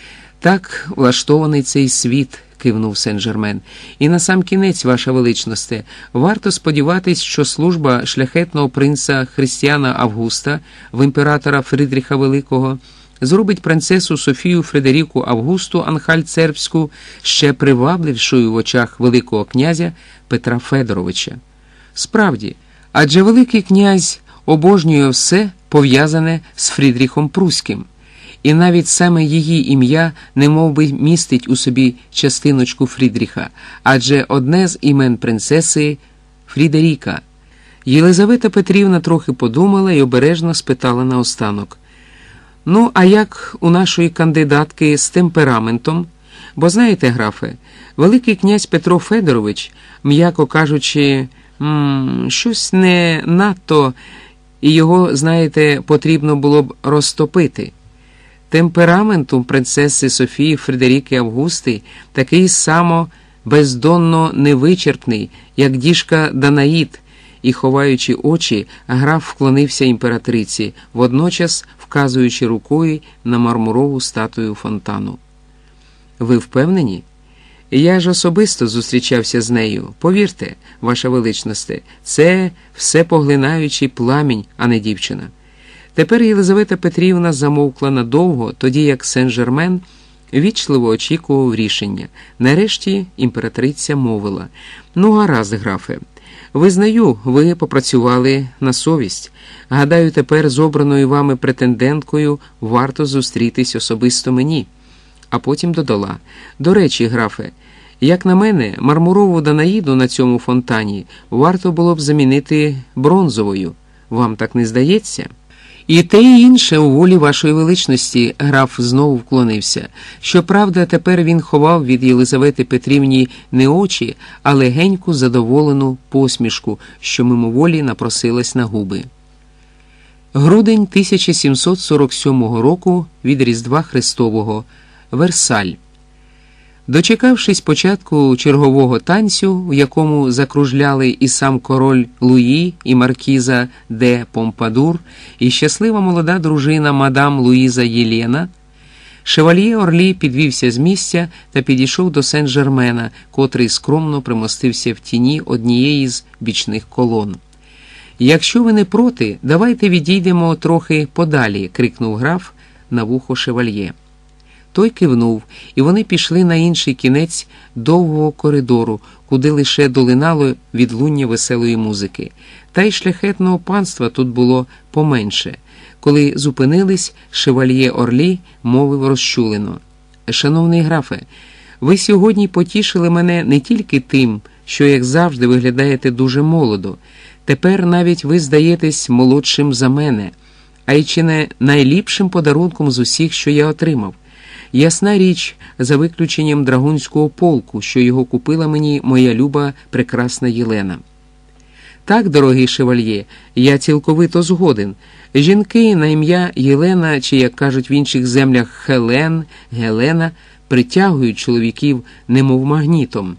Так влаштований цей світ, кивнув Сен-Жермен. І насамкінець, ваша величносте, варто сподіватись, що служба шляхетного принца Христіана Августа в імператора Фридріха Великого зробить принцесу Софію Фредеріку Августу Анхальт-Цербську ще привабливішою в очах великого князя Петра Федоровича. Справді, адже великий князь обожнює все пов'язане з Фрідріхом Пруським, і навіть саме її ім'я немовби містить у собі частиночку Фрідріха, адже одне з імен принцеси – Фрідеріка. Єлизавета Петрівна трохи подумала і обережно спитала наостанок: «Ну, а як у нашої кандидатки з темпераментом? Бо знаєте, графе, великий князь Петро Федорович, м'яко кажучи, щось не надто, і його, знаєте, потрібно було б розтопити. Темперамент у принцеси Софії Фредеріки Августи такий само бездонно невичерпний, як діжка Данаїд». І, ховаючи очі, граф вклонився імператриці, водночас вказуючи рукою на мармурову статую фонтану. «Ви впевнені? Я ж особисто зустрічався з нею. Повірте, ваша величносте, це всепоглинаючий пламінь, а не дівчина». Тепер Єлизавета Петрівна замовкла надовго, тоді як Сен-Жермен вічливо очікував рішення. Нарешті імператриця мовила: «Ну, гаразд, графе. Визнаю, ви попрацювали на совість. Гадаю, тепер з обраною вами претенденткою варто зустрітись особисто мені». А потім додала: «До речі, графе, як на мене, мармурову Данаїду на цьому фонтані варто було б замінити бронзовою. Вам так не здається?» «І те, і інше у волі вашої величності», – граф знову вклонився. Щоправда, тепер він ховав від Єлизавети Петрівні не очі, а легеньку задоволену посмішку, що мимоволі напросилась на губи. Грудень 1747 року від Різдва Христового. Версаль. Дочекавшись початку чергового танцю, в якому закружляли і сам король Луї, і маркіза де Помпадур, і щаслива молода дружина мадам Луїза Єлена, шевальє Орлі підвівся з місця та підійшов до Сен-Жермена, котрий скромно примостився в тіні однієї з бічних колон. «Якщо ви не проти, давайте відійдемо трохи подалі», – крикнув граф на вухо шевальє. Той кивнув, і вони пішли на інший кінець довгого коридору, куди лише долинало відлуння веселої музики. Та й шляхетного панства тут було поменше. Коли зупинились, шевальє Орлі мовив розчулено: «Шановний графе, ви сьогодні потішили мене не тільки тим, що, як завжди, виглядаєте дуже молодо. Тепер навіть ви здаєтесь молодшим за мене, а й чи не найліпшим подарунком з усіх, що я отримав. Ясна річ, за виключенням драгунського полку, що його купила мені моя люба прекрасна Єлена. Так, дорогий шевальє, я цілковито згоден. Жінки на ім'я Єлена, чи, як кажуть в інших землях, Хелен, Гелена, притягують чоловіків немов магнітом.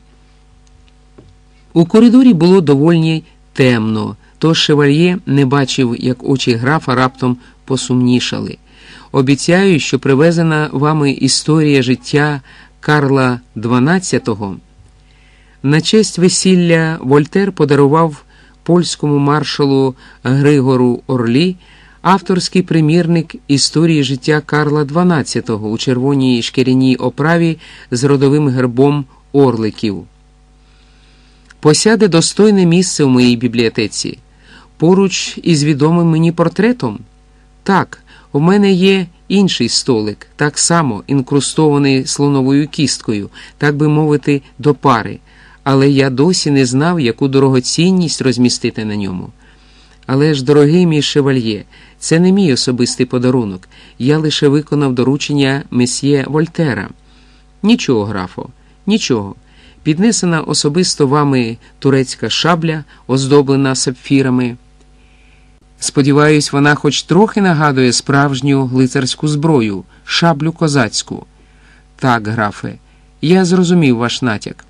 У коридорі було доволі темно, тож шевальє не бачив, як очі графа раптом посумнішали. Обіцяю, що привезена вами історія життя Карла XII. На честь весілля Вольтер подарував польському маршалу Григору Орлі авторський примірник історії життя Карла XII у червоній шкіряній оправі з родовим гербом орликів. Посяде достойне місце в моїй бібліотеці. Поруч із відомим мені портретом? Так, у мене є інший столик, так само інкрустований слоновою кісткою, так би мовити, до пари, але я досі не знав, яку дорогоцінність розмістити на ньому. Але ж, дорогий мій шевальє, це не мій особистий подарунок, я лише виконав доручення месьє Вольтера. Нічого, графо, нічого. Піднесена особисто вами турецька шабля, оздоблена сапфірами. Сподіваюсь, вона хоч трохи нагадує справжню лицарську зброю, шаблю козацьку. Так, графе, я зрозумів ваш натяк.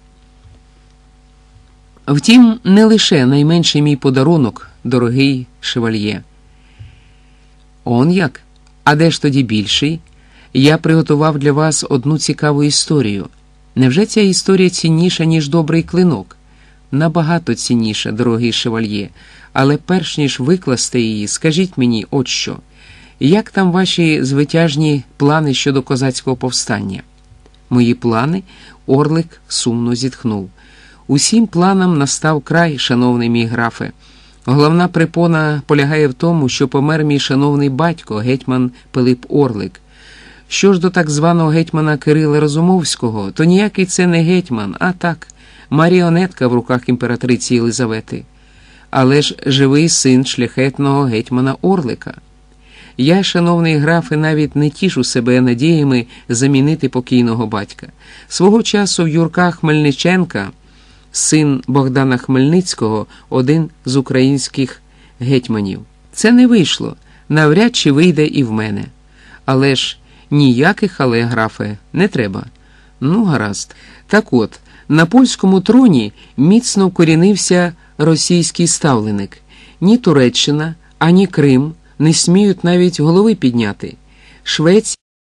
Втім, не лише найменший мій подарунок, дорогий шевальє. Он як? А де ж тоді більший? Я приготував для вас одну цікаву історію. Невже ця історія цінніша, ніж добрий клинок? Набагато цінніша, дорогий шевальє. Але перш ніж викласти її, скажіть мені от що. Як там ваші звитяжні плани щодо козацького повстання? Мої плани? Орлик сумно зітхнув. Усім планам настав край, шановний мій графе. Головна препона полягає в тому, що помер мій шановний батько, гетьман Пилип Орлик. Що ж до так званого гетьмана Кирила Розумовського, то ніякий це не гетьман, а так, маріонетка в руках імператриці Єлизавети. Але ж живий син шляхетного гетьмана Орлика. Я, шановний графе, навіть не тішу себе надіями замінити покійного батька. Свого часу в Юрка Хмельниченка, син Богдана Хмельницького, один з українських гетьманів. Це не вийшло, навряд чи вийде і в мене. Але ж ніяких але, графе, не треба. Ну, гаразд. Так от, на польському троні міцно вкорінився російський ставленик. Ні Туреччина, ані Крим не сміють навіть голови підняти. Швеція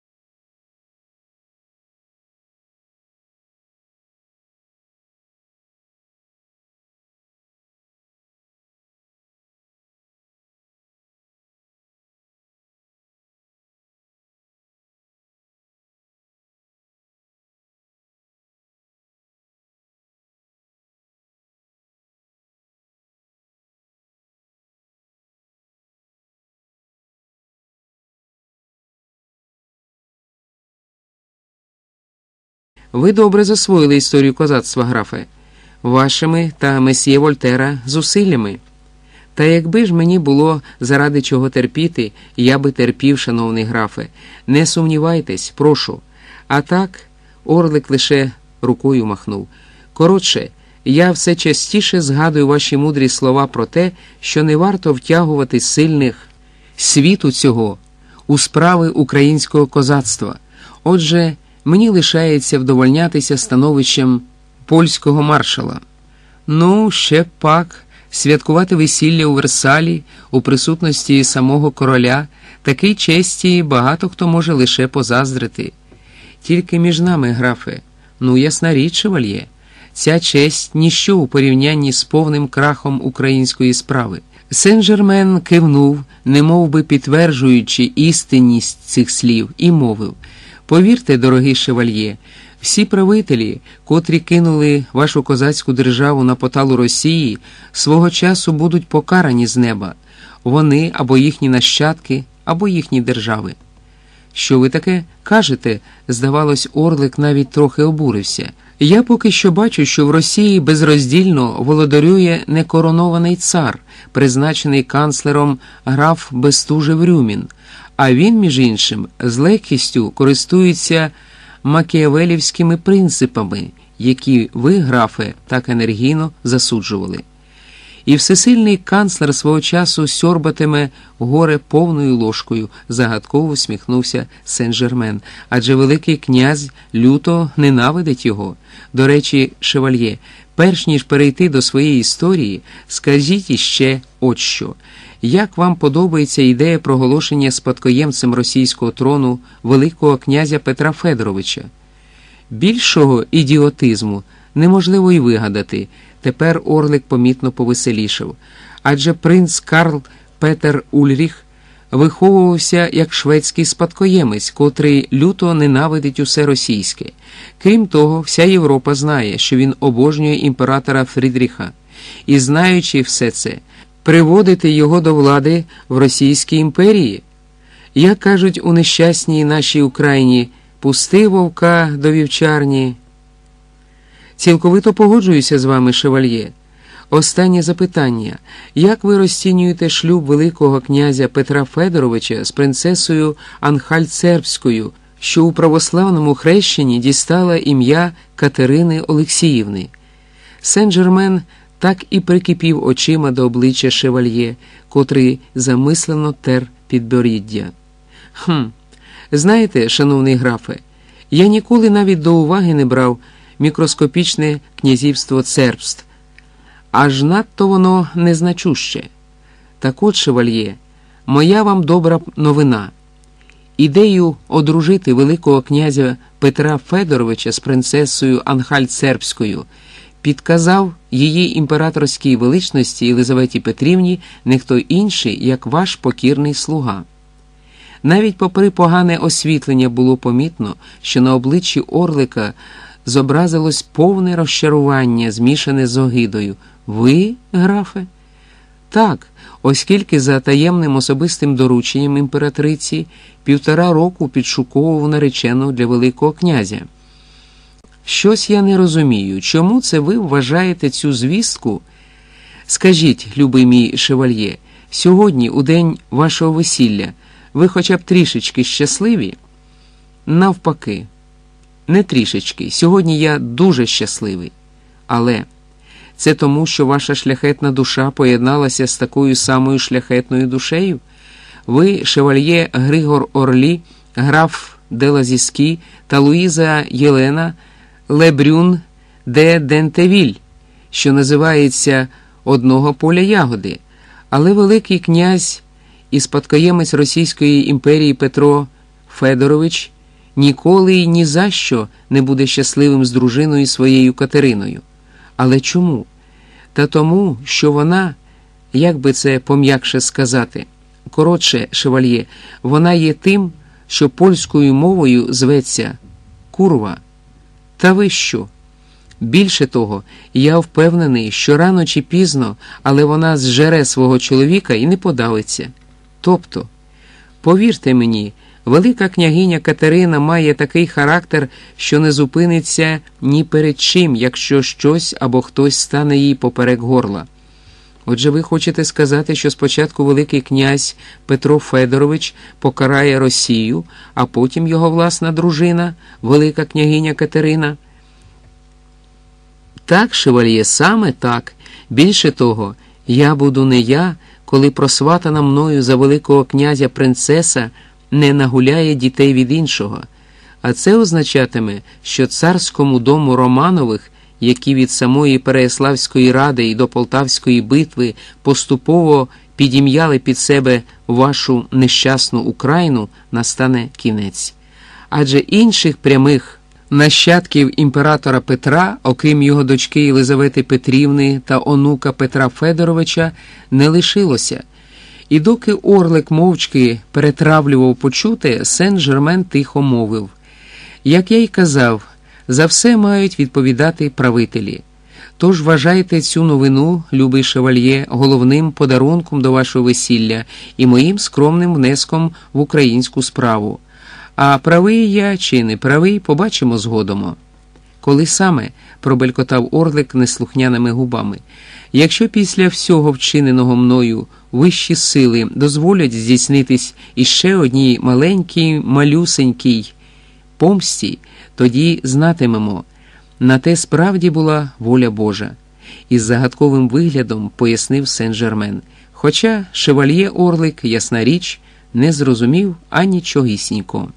Ви добре засвоїли історію козацтва, графе, вашими та месьє Вольтера зусиллями. Та якби ж мені було заради чого терпіти, я би терпів, шановний графе. Не сумнівайтесь, прошу. А так, Орлик лише рукою махнув. Коротше, я все частіше згадую ваші мудрі слова про те, що не варто втягувати сильних світу цього у справи українського козацтва. Отже, мені лишається вдовольнятися становищем польського маршала. Ну, ще пак, святкувати весілля у Версалі у присутності самого короля, такій честі багато хто може лише позаздрити. Тільки між нами, графе, ну, ясна річ, шевальє, ця честь – ніщо у порівнянні з повним крахом української справи. Сен-Жермен кивнув, немов би підтверджуючи істинність цих слів, і мовив: «Повірте, дорогий шевальє, всі правителі, котрі кинули вашу козацьку державу на поталу Росії, свого часу будуть покарані з неба. Вони або їхні нащадки, або їхні держави». «Що ви таке кажете?» – здавалось, Орлик навіть трохи обурився. Я поки що бачу, що в Росії безроздільно володарює некоронований цар, призначений канцлером граф Бестужев-Рюмін, а він, між іншим, з легкістю користується макіавелівськими принципами, які ви, графе, так енергійно засуджували. І всесильний канцлер свого часу сьорбатиме горе повною ложкою, загадково усміхнувся Сен-Жермен, адже Великий князь люто ненавидить його. До речі, шевальє, перш ніж перейти до своєї історії, скажіть іще от що. Як вам подобається ідея проголошення спадкоємцем російського трону Великого князя Петра Федоровича? Більшого ідіотизму неможливо й вигадати. Тепер Орлик помітно повеселішав. Адже принц Карл Петер Ульріх виховувався як шведський спадкоємець, котрий люто ненавидить усе російське. Крім того, вся Європа знає, що він обожнює імператора Фрідріха. І знаючи все це, приводити його до влади в Російській імперії? Як кажуть у нещасній нашій Україні, пусти вовка до вівчарні. Цілковито погоджуюся з вами, шевальє. Останнє запитання. Як ви розцінюєте шлюб Великого князя Петра Федоровича з принцесою Анхальцербською, що у православному хрещенні дістала ім'я Катерини Олексіївни? Сен-Жермен так і прикипів очима до обличчя шевальє, котрий замислено тер підборіддя. Знаєте, шановний графе, я ніколи навіть до уваги не брав мікроскопічне князівство цербств. Аж надто воно незначуще. Так от, шевальє, моя вам добра новина. Ідею одружити Великого князя Петра Федоровича з принцесою Анхальцербською підказав її імператорській величності Єлизаветі Петрівні не хто інший, як ваш покірний слуга. Навіть попри погане освітлення було помітно, що на обличчі Орлика зобразилось повне розчарування, змішане з огидою. Ви, графе? Так, оскільки за таємним особистим дорученням імператриці 1,5 року підшуковував наречену для Великого князя. Щось я не розумію, чому це ви вважаєте цю звістку? Скажіть, любий мій шевальє, сьогодні, у день вашого весілля, ви хоча б трішечки щасливі? Навпаки. Не трішечки. Сьогодні я дуже щасливий. Але це тому, що ваша шляхетна душа поєдналася з такою самою шляхетною душею? Ви, шевальє Григор Орлі, граф де Лазіскі та Луїза Єлена Лебрюн де Дентевіль, що називається одного поля ягоди. Але Великий князь і спадкоємець Російської імперії Петро Федорович ніколи й ні за що не буде щасливим з дружиною своєю Катериною. Але чому? Та тому, що вона, як би це пом'якше сказати, коротше, шевальє, вона є тим, що польською мовою зветься курва. Та ви що? Більше того, я впевнений, що рано чи пізно, але вона зжере свого чоловіка і не подавиться. Тобто, повірте мені, Велика княгиня Катерина має такий характер, що не зупиниться ні перед чим, якщо щось або хтось стане їй поперек горла. Отже, ви хочете сказати, що спочатку Великий князь Петро Федорович покарає Росію, а потім його власна дружина, Велика княгиня Катерина? Так, шевальє, саме так. Більше того, я буду не я, коли просватана мною за Великого князя принцеса не нагуляє дітей від іншого. А це означатиме, що царському дому Романових, які від самої Переяславської ради і до Полтавської битви поступово підім'яли під себе вашу нещасну Україну, настане кінець. Адже інших прямих нащадків імператора Петра, окрім його дочки Єлизавети Петрівни та онука Петра Федоровича, не лишилося. І доки Орлик мовчки перетравлював почуте, Сен-Жермен тихо мовив: «Як я й казав, за все мають відповідати правителі. Тож вважайте цю новину, любий шевальє, головним подарунком до вашого весілля і моїм скромним внеском в українську справу. А правий я чи не правий, побачимо згодом». Коли саме, пробелькотав Орлик неслухняними губами. Якщо після всього вчиненого мною вищі сили дозволять здійснитись іще одній маленькій, малюсенькій помсті, тоді знатимемо, на те справді була воля Божа. Із загадковим виглядом пояснив Сен-Жермен. Хоча шевальє Орлик, ясна річ, не зрозумів анічогісінько.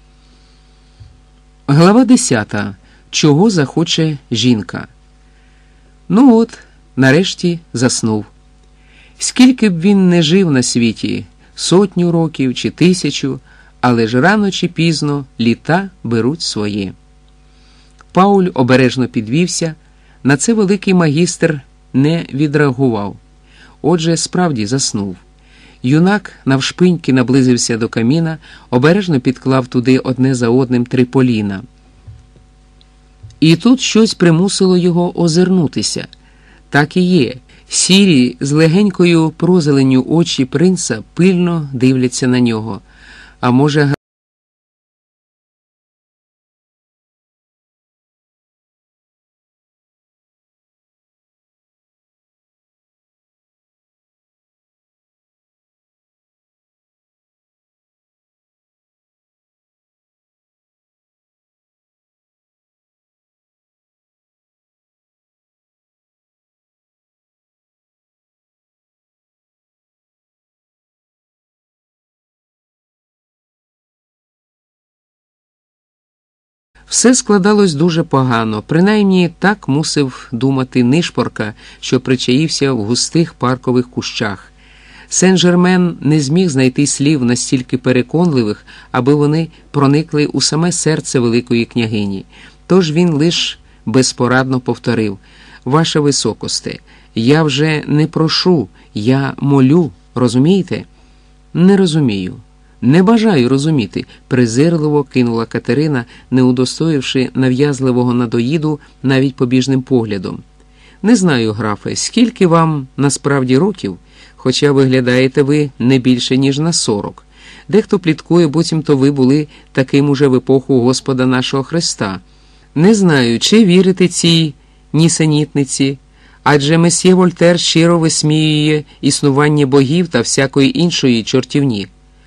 Глава 10. Чого захоче жінка? Ну от, нарешті заснув. Скільки б він не жив на світі, 100 років чи 1000, але ж рано чи пізно літа беруть своє. Пауль обережно підвівся, на це великий магістр не відреагував. Отже, справді заснув. Юнак навшпиньки наблизився до каміна, обережно підклав туди одне за одним 3 поліна. І тут щось примусило його озирнутися. Так і є. Сірі, з легенькою прозеленню очі принца пильно дивляться на нього. А може, все складалось дуже погано, принаймні так мусив думати нишпорка, що причаївся в густих паркових кущах. Сен-Жермен не зміг знайти слів настільки переконливих, аби вони проникли у саме серце великої княгині. Тож він лиш безпорадно повторив: «Ваша високосте, я вже не прошу, я молю, розумієте?» «Не розумію». «Не бажаю розуміти», – презирливо кинула Катерина, не удостоївши нав'язливого надоїду навіть побіжним поглядом. «Не знаю, графе, скільки вам насправді років, хоча виглядаєте ви не більше, ніж на 40. Дехто пліткує, буцімто ви були таким уже в епоху Господа нашого Христа. Не знаю, чи вірите цій нісенітниці, адже месьє Вольтер щиро висміює існування богів та всякої іншої чортівні.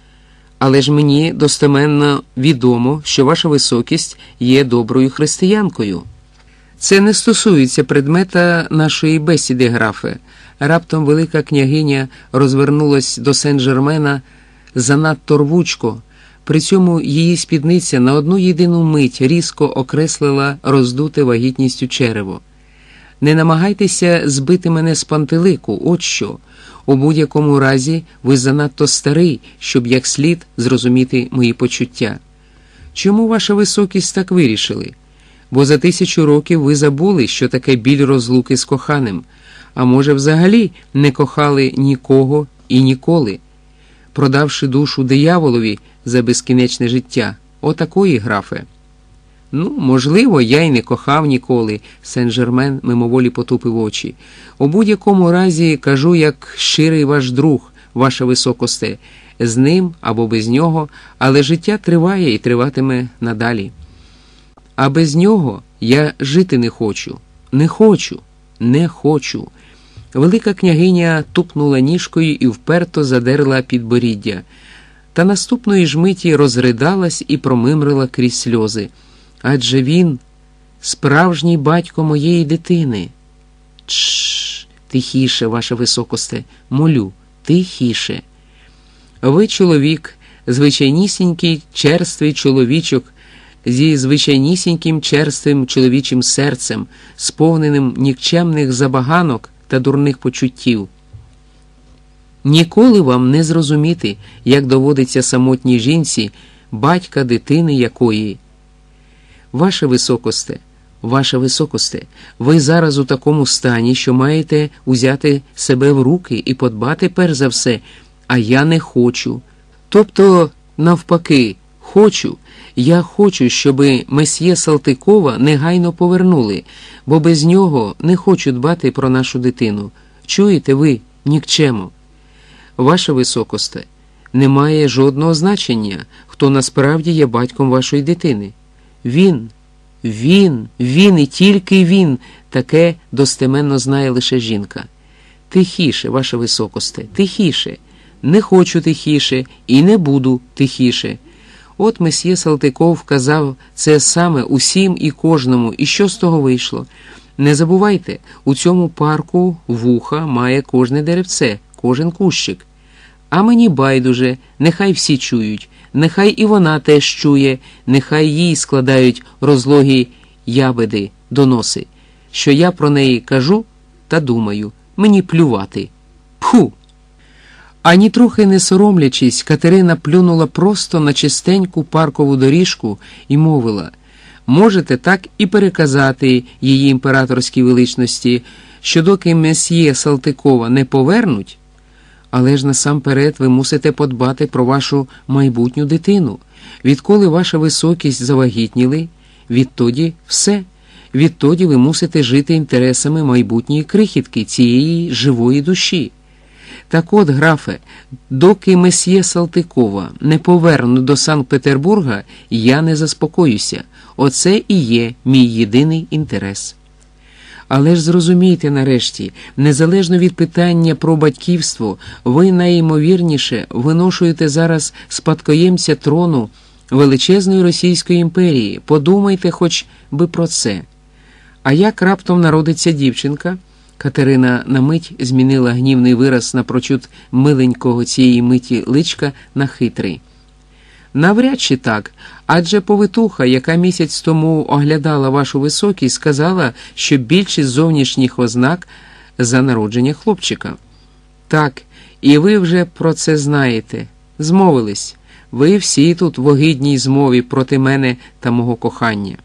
Але ж мені достеменно відомо, що ваша високість є доброю християнкою». «Це не стосується предмета нашої бесіди, графе». Раптом велика княгиня розвернулась до Сен-Жермена занадто рвучко. При цьому її спідниця на одну єдину мить різко окреслила роздуте вагітністю черево. «Не намагайтеся збити мене з пантелику, от що. У будь-якому разі ви занадто старий, щоб як слід зрозуміти мої почуття». «Чому ваша високість так вирішили? Бо за 1000 років ви забули, що таке біль розлуки з коханим. А може, взагалі не кохали нікого і ніколи, продавши душу дияволові за безкінечне життя. Отакої, графе». «Ну, можливо, я й не кохав ніколи», – Сен-Жермен мимоволі потупив очі. «У будь-якому разі кажу, як щирий ваш друг, ваша високосте, з ним або без нього, але життя триває і триватиме надалі. А без нього я жити не хочу, не хочу, не хочу». Велика княгиня тупнула ніжкою і вперто задерла підборіддя. Та наступної ж миті розридалась і промимрила крізь сльози. «Адже він справжній батько моєї дитини». «Чшш, тихіше, ваша високосте, молю, тихіше. Ви чоловік, звичайнісінький черствий чоловічок, зі звичайнісіньким черствим чоловічим серцем, сповненим нікчемних забаганок та дурних почуттів. Ніколи вам не зрозуміти, як доводиться самотній жінці, батька дитини якої. Ваша високосте, ви зараз у такому стані, що маєте узяти себе в руки і подбати перш за все, а я не хочу. Тобто, навпаки, хочу. Я хочу, щоби месьє Салтикова негайно повернули, бо без нього не хочу дбати про нашу дитину. Чуєте ви, нікчемо? Ваша високосте, немає жодного значення, хто насправді є батьком вашої дитини. Він і тільки він, таке достеменно знає лише жінка. Тихіше, ваша високосте, тихіше. Не хочу тихіше і не буду тихіше. От месьє Салтиков казав це саме усім і кожному, і що з того вийшло? Не забувайте, у цьому парку вуха має кожне деревце, кожен кущик. А мені байдуже, нехай всі чують, нехай і вона теж чує, нехай їй складають розлогі ябеди, доноси. Що я про неї кажу та думаю, мені плювати. Пху! Ані трохи не соромлячись, Катерина плюнула просто на чистеньку паркову доріжку і мовила: «Можете так і переказати її імператорській величності, що доки месьє Салтикова не повернуть, але ж насамперед ви мусите подбати про вашу майбутню дитину. Відколи ваша високість завагітніли, відтоді все. Відтоді ви мусите жити інтересами майбутньої крихітки, цієї живої душі. Так от, графе, доки месьє Салтикова не поверну до Санкт-Петербурга, я не заспокоюся. Оце і є мій єдиний інтерес». Але ж зрозумійте нарешті, незалежно від питання про батьківство, ви найімовірніше виношуєте зараз спадкоємця трону величезної Російської імперії. Подумайте хоч би про це. А як раптом народиться дівчинка? Катерина на мить змінила гнівний вираз напрочуд миленького цієї миті личка на хитрий. Навряд чи так, адже повитуха, яка місяць тому оглядала вашу високість, сказала, що більшість зовнішніх ознак за народження хлопчика. Так, і ви вже про це знаєте. Змовились. Ви всі тут в огидній змові проти мене та мого кохання.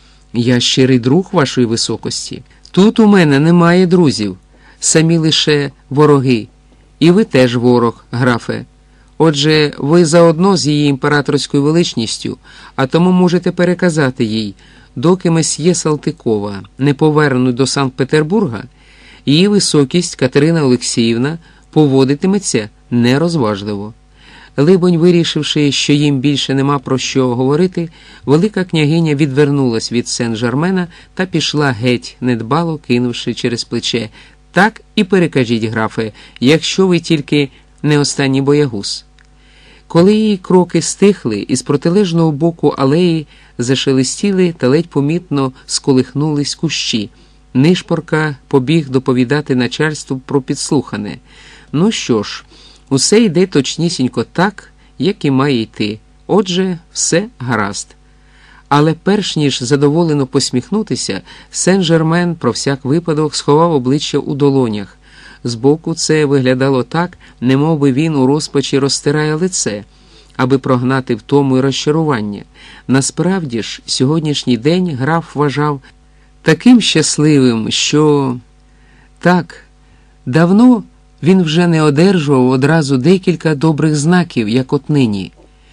Я щирий друг вашої високості. Тут у мене немає друзів, самі лише вороги. І ви теж ворог, графе. Отже, ви заодно з її імператорською величністю, а тому можете переказати їй, доки месьє Салтикова не повернуть до Санкт-Петербурга, її високість Катерина Олексіївна поводитиметься нерозважливо. Либонь, вирішивши, що їм більше нема про що говорити, велика княгиня відвернулась від Сен-Жермена та пішла геть, недбало кинувши через плече: «Так і перекажіть, графе, якщо ви тільки не останній боягуз». Коли її кроки стихли, із протилежного боку алеї зашелестіли та ледь помітно сколихнулись кущі. Нишпорка побіг доповідати начальству про підслухане. Ну що ж, усе йде точнісінько так, як і має йти. Отже, все гаразд. Але перш ніж задоволено посміхнутися, Сен-Жермен про всяк випадок сховав обличчя у долонях. Збоку це виглядало так, немов би він у розпачі розтирає лице, аби прогнати втому і розчарування. Насправді ж, сьогоднішній день граф вважав таким щасливим, що... Так, давно він вже не одержував одразу декілька добрих знаків, як от нині.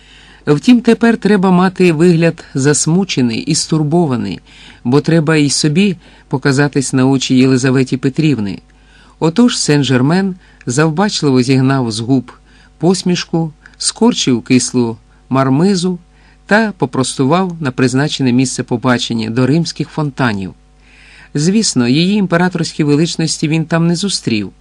Втім, тепер треба мати вигляд засмучений і стурбований, бо треба і собі показатись на очі Єлизаветі Петрівни. Отож Сен-Жермен завбачливо зігнав з губ посмішку, скорчив кислу мармизу та попростував на призначене місце побачення до римських фонтанів. Звісно, її імператорській величності він там не зустрів.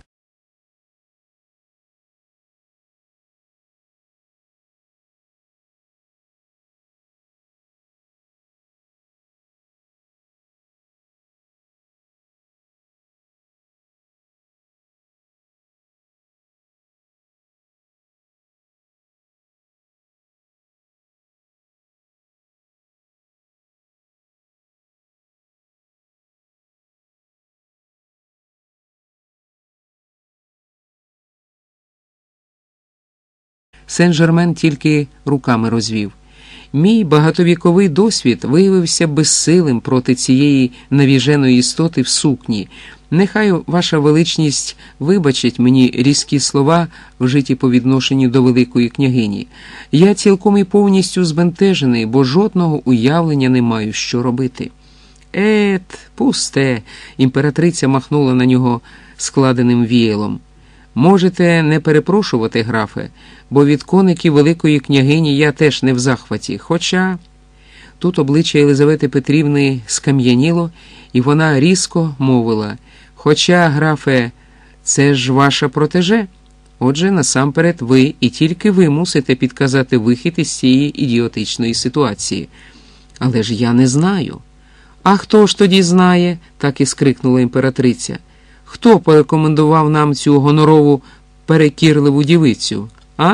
Сен-Жермен тільки руками розвів. Мій багатовіковий досвід виявився безсилим проти цієї навіженої істоти в сукні. Нехай ваша величність вибачить мені різкі слова, вжиті по відношенню до великої княгині. Я цілком і повністю збентежений, бо жодного уявлення не маю, що робити. Пусте, імператриця махнула на нього складеним віялом. Можете не перепрошувати, графе, бо від коників великої княгині я теж не в захваті, хоча... Тут обличчя Єлизавети Петрівни скам'яніло, і вона різко мовила: «Хоча, графе, це ж ваша протеже. Отже, насамперед ви і тільки ви мусите підказати вихід із цієї ідіотичної ситуації». «Але ж я не знаю». «А хто ж тоді знає?» – так і скрикнула імператриця. «Хто порекомендував нам цю гонорову перекірливу дівицю, а?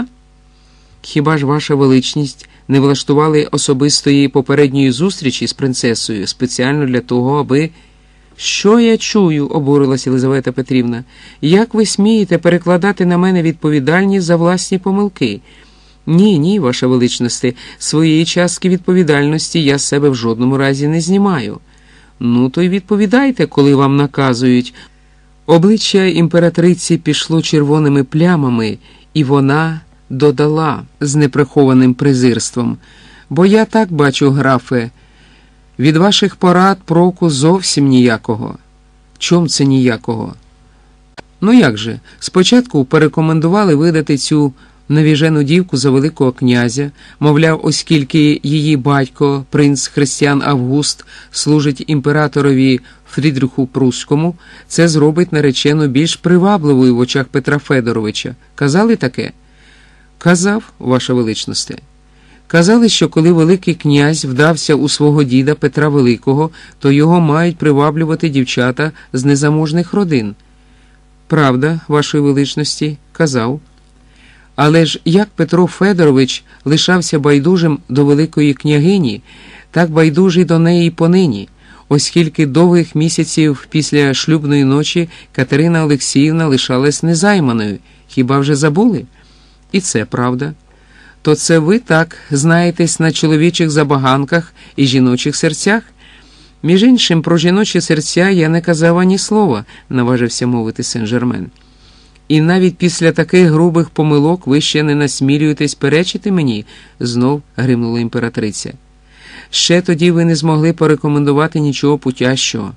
Хіба ж ваша величність не влаштували особистої попередньої зустрічі з принцесою спеціально для того, аби...» «Що я чую?» – обурилась Єлизавета Петрівна. «Як ви смієте перекладати на мене відповідальність за власні помилки?» «Ні, ваша величність, своєї частки відповідальності я з себе в жодному разі не знімаю». «Ну, то й відповідайте, коли вам наказують». Обличчя імператриці пішло червоними плямами, і вона додала з неприхованим презирством: «Бо я так бачу, графе, від ваших порад проку зовсім ніякого». «Чом це ніякого?» «Ну як же, спочатку порекомендували видати цю навіжену дівку за Великого князя, мовляв, оскільки її батько, принц Христіан Август, служить імператорові Фрідриху Прусському, це зробить наречену більш привабливою в очах Петра Федоровича. Казали таке?» «Казав, ваша величність». «Казали, що коли Великий князь вдався у свого діда Петра Великого, то його мають приваблювати дівчата з незаможних родин». «Правда, вашої величності, казав». Але ж як Петро Федорович лишався байдужим до великої княгині, так байдужий до неї і понині, оскільки довгих місяців після шлюбної ночі Катерина Олексіївна лишалась незайманою. Хіба вже забули? І це правда. То це ви так знаєтесь на чоловічих забаганках і жіночих серцях? Між іншим, про жіночі серця я не казав ані слова, наважився мовити Сен-Жермен. І навіть після таких грубих помилок ви ще не насмілюєтесь перечити мені, знов гримнула імператриця. Ще тоді ви не змогли порекомендувати нічого путящого.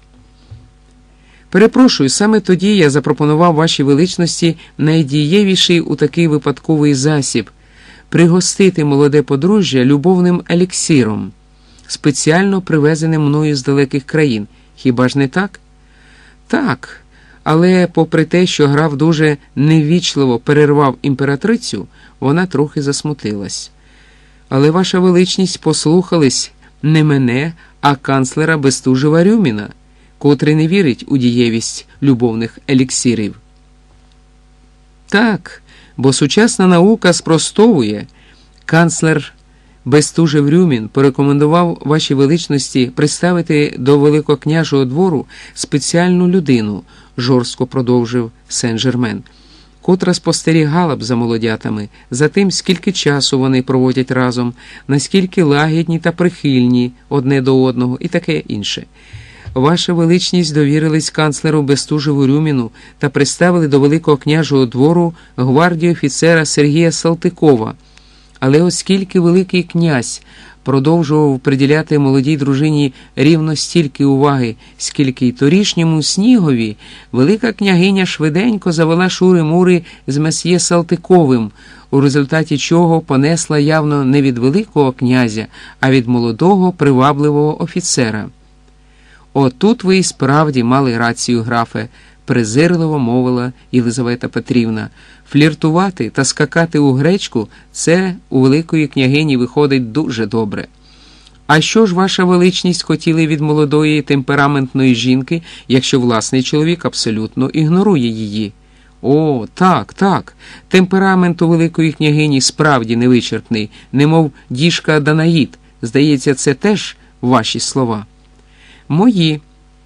Перепрошую, саме тоді я запропонував вашій величності найдієвіший у такий випадковий засіб – пригостити молоде подружжя любовним еліксиром, спеціально привезеним мною з далеких країн. Хіба ж не так? Так. Але попри те, що граф дуже неввічливо перервав імператрицю, вона трохи засмутилась. «Але ваша величність послухались не мене, а канцлера Бестужева-Рюміна, котрий не вірить у дієвість любовних еліксирів». «Так, бо сучасна наука спростовує. Канцлер Бестужев-Рюмін порекомендував вашій величності представити до Великокняжого двору спеціальну людину», жорстко продовжив Сен-Жермен, котра спостерігала б за молодятами, за тим, скільки часу вони проводять разом, наскільки лагідні та прихильні одне до одного і таке інше. Ваша величність довірились канцлеру Бестужеву-Рюміну та представили до Великого княжого двору гвардії офіцера Сергія Салтикова. Але оскільки Великий князь продовжував приділяти молодій дружині рівно стільки уваги, скільки й торішньому Снігові, велика княгиня швиденько завела шури-мури з месьє Салтиковим, у результаті чого понесла явно не від Великого князя, а від молодого привабливого офіцера. «Отут ви і справді мали рацію, графе», – презирливо мовила Єлизавета Петрівна. «Фліртувати та скакати у гречку – це у Великої княгині виходить дуже добре. А що ж ваша величність хотіли від молодої темпераментної жінки, якщо власний чоловік абсолютно ігнорує її?» «О, так, темперамент у Великої княгині справді невичерпний, немов діжка Данаїд. Здається, це теж ваші слова». «Мої.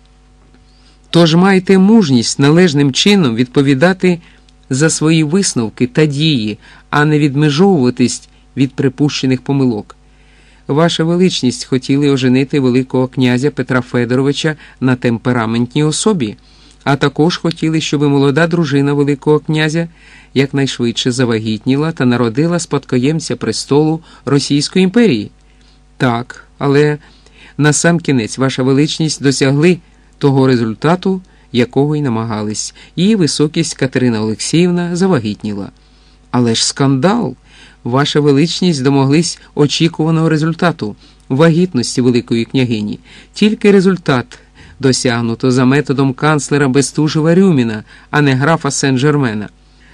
Тож майте мужність належним чином відповідати за свої висновки та дії, а не відмежовуватись від припущених помилок. Ваша величність хотіли оженити Великого князя Петра Федоровича на темпераментній особі, а також хотіли, щоб молода дружина Великого князя якнайшвидше завагітніла та народила спадкоємця престолу Російської імперії. Так, але насамкінець ваша величність досягли того результату, якого й намагались. Її високість Катерина Олексіївна завагітніла. Але ж скандал! Ваша величність домоглись очікуваного результату. вагітності великої княгині. Тільки результат досягнуто за методом канцлера Бестужева-Рюміна, а не графа Сен-Жермена.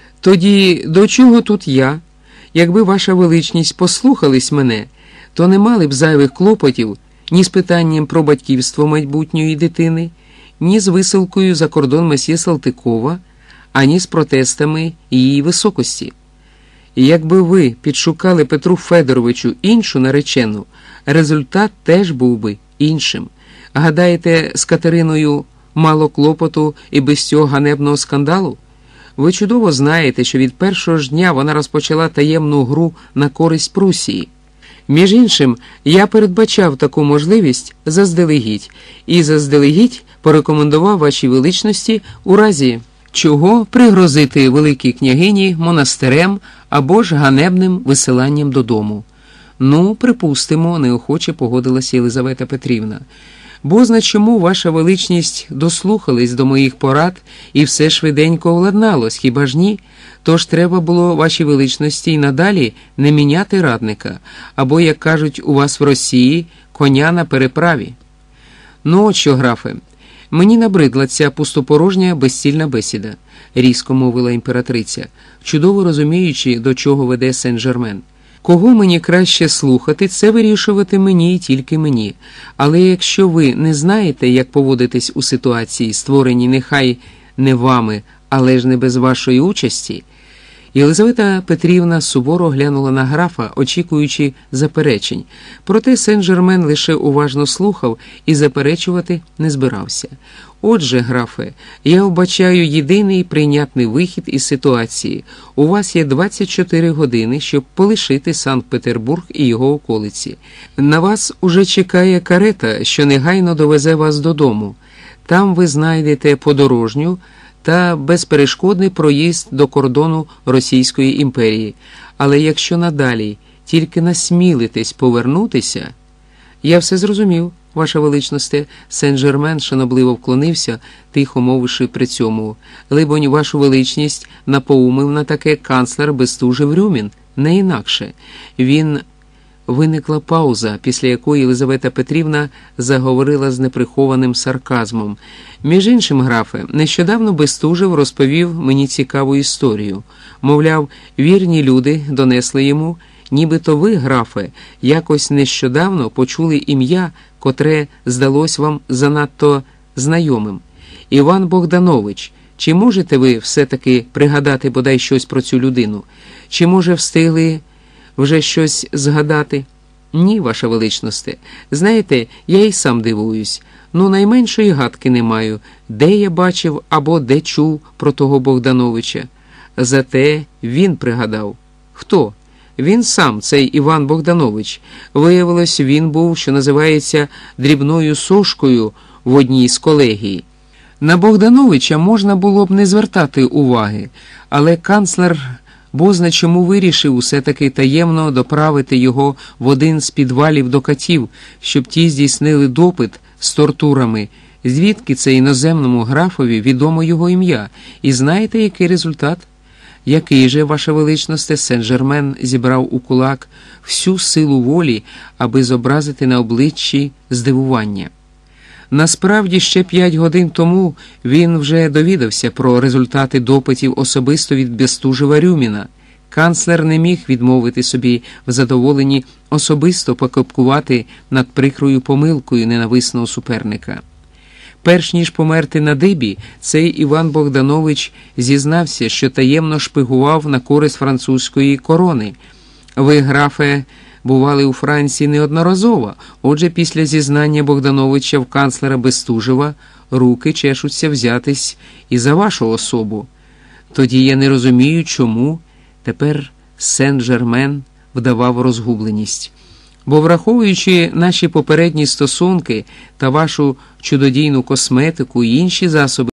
Тоді до чого тут я? Якби ваша величність послухались мене, то не мали б зайвих клопотів ні з питанням про батьківство майбутньої дитини, ні з висилкою за кордон месьє Салтикова, ані з протестами її високості. І якби ви підшукали Петру Федоровичу іншу наречену, результат теж був би іншим. Гадаєте, з Катериною мало клопоту і без цього ганебного скандалу? Ви чудово знаєте, що від першого ж дня вона розпочала таємну гру на користь Прусії. Між іншим, я передбачав таку можливість заздалегідь, і заздалегідь порекомендував вашій величності у разі чого пригрозити великій княгині монастирем або ж ганебним висиланням додому. Ну, припустимо, неохоче погодилася Єлизавета Петрівна. Бозна чому ваша величність дослухались до моїх порад і все швиденько владналось, хіба ж ні? Тож треба було вашій величності й надалі не міняти радника, або, як кажуть у вас в Росії, коня на переправі. Ну от що, графе, мені набридла ця пустопорожня безцільна бесіда, різко мовила імператриця, чудово розуміючи, до чого веде Сен-Жермен. Кого мені краще слухати, це вирішувати мені і тільки мені. Але якщо ви не знаєте, як поводитись у ситуації, створеній нехай не вами, але ж не без вашої участі, Єлизавета Петрівна суворо глянула на графа, очікуючи заперечень. Проте Сен-Жермен лише уважно слухав і заперечувати не збирався. Отже, графе, я вбачаю єдиний прийнятний вихід із ситуації. У вас є 24 години, щоб полишити Санкт-Петербург і його околиці. На вас уже чекає карета, що негайно довезе вас додому. Там ви знайдете подорожню та безперешкодний проїзд до кордону Російської імперії. Але якщо надалі тільки насмілитесь повернутися... Я все зрозумів, ваша величносте. Сен-Жермен шанобливо вклонився, тихо мовивши при цьому. Либонь, вашу величність напоумив на таке канцлер Бестужев-Рюмін, не інакше. Він... Виникла пауза, після якої Єлизавета Петрівна заговорила з неприхованим сарказмом. Між іншим, графе, нещодавно Бестужев розповів мені цікаву історію. Мовляв, вірні люди донесли йому, нібито ви, графе, якось нещодавно почули ім'я, котре здалось вам занадто знайомим. Іван Богданович. Чи можете ви все-таки пригадати бодай щось про цю людину? Чи, може, встигли вже щось згадати? Ні, ваша величносте. Знаєте, я й сам дивуюсь. Ну, найменшої гадки не маю, де я бачив або де чув про того Богдановича. Зате він пригадав. Хто? Він сам, цей Іван Богданович. Виявилось, він був, що називається, дрібною сошкою в одній з колегій. На Богдановича можна було б не звертати уваги, але канцлер бозна чому вирішив усе-таки таємно доправити його в один з підвалів до катів, щоб ті здійснили допит з тортурами, звідки це іноземному графові відомо його ім'я. І знаєте, який результат? Який же, ваша величносте, Сен-Жермен зібрав у кулак всю силу волі, аби зобразити на обличчі здивування. Насправді, ще 5 годин тому він вже довідався про результати допитів особисто від Бестужева-Рюміна. Канцлер не міг відмовити собі в задоволенні особисто покопкувати над прикрою помилкою ненависного суперника. Перш ніж померти на дибі, цей Іван Богданович зізнався, що таємно шпигував на користь французької корони. Ви, графе, бували у Франції неодноразово, отже, після зізнання Богдановича в канцлера Бестужева руки чешуться взятись і за вашу особу. Тоді я не розумію, чому тепер Сен-Жермен вдавав розгубленість. Бо, враховуючи наші попередні стосунки та вашу чудодійну косметику і інші засоби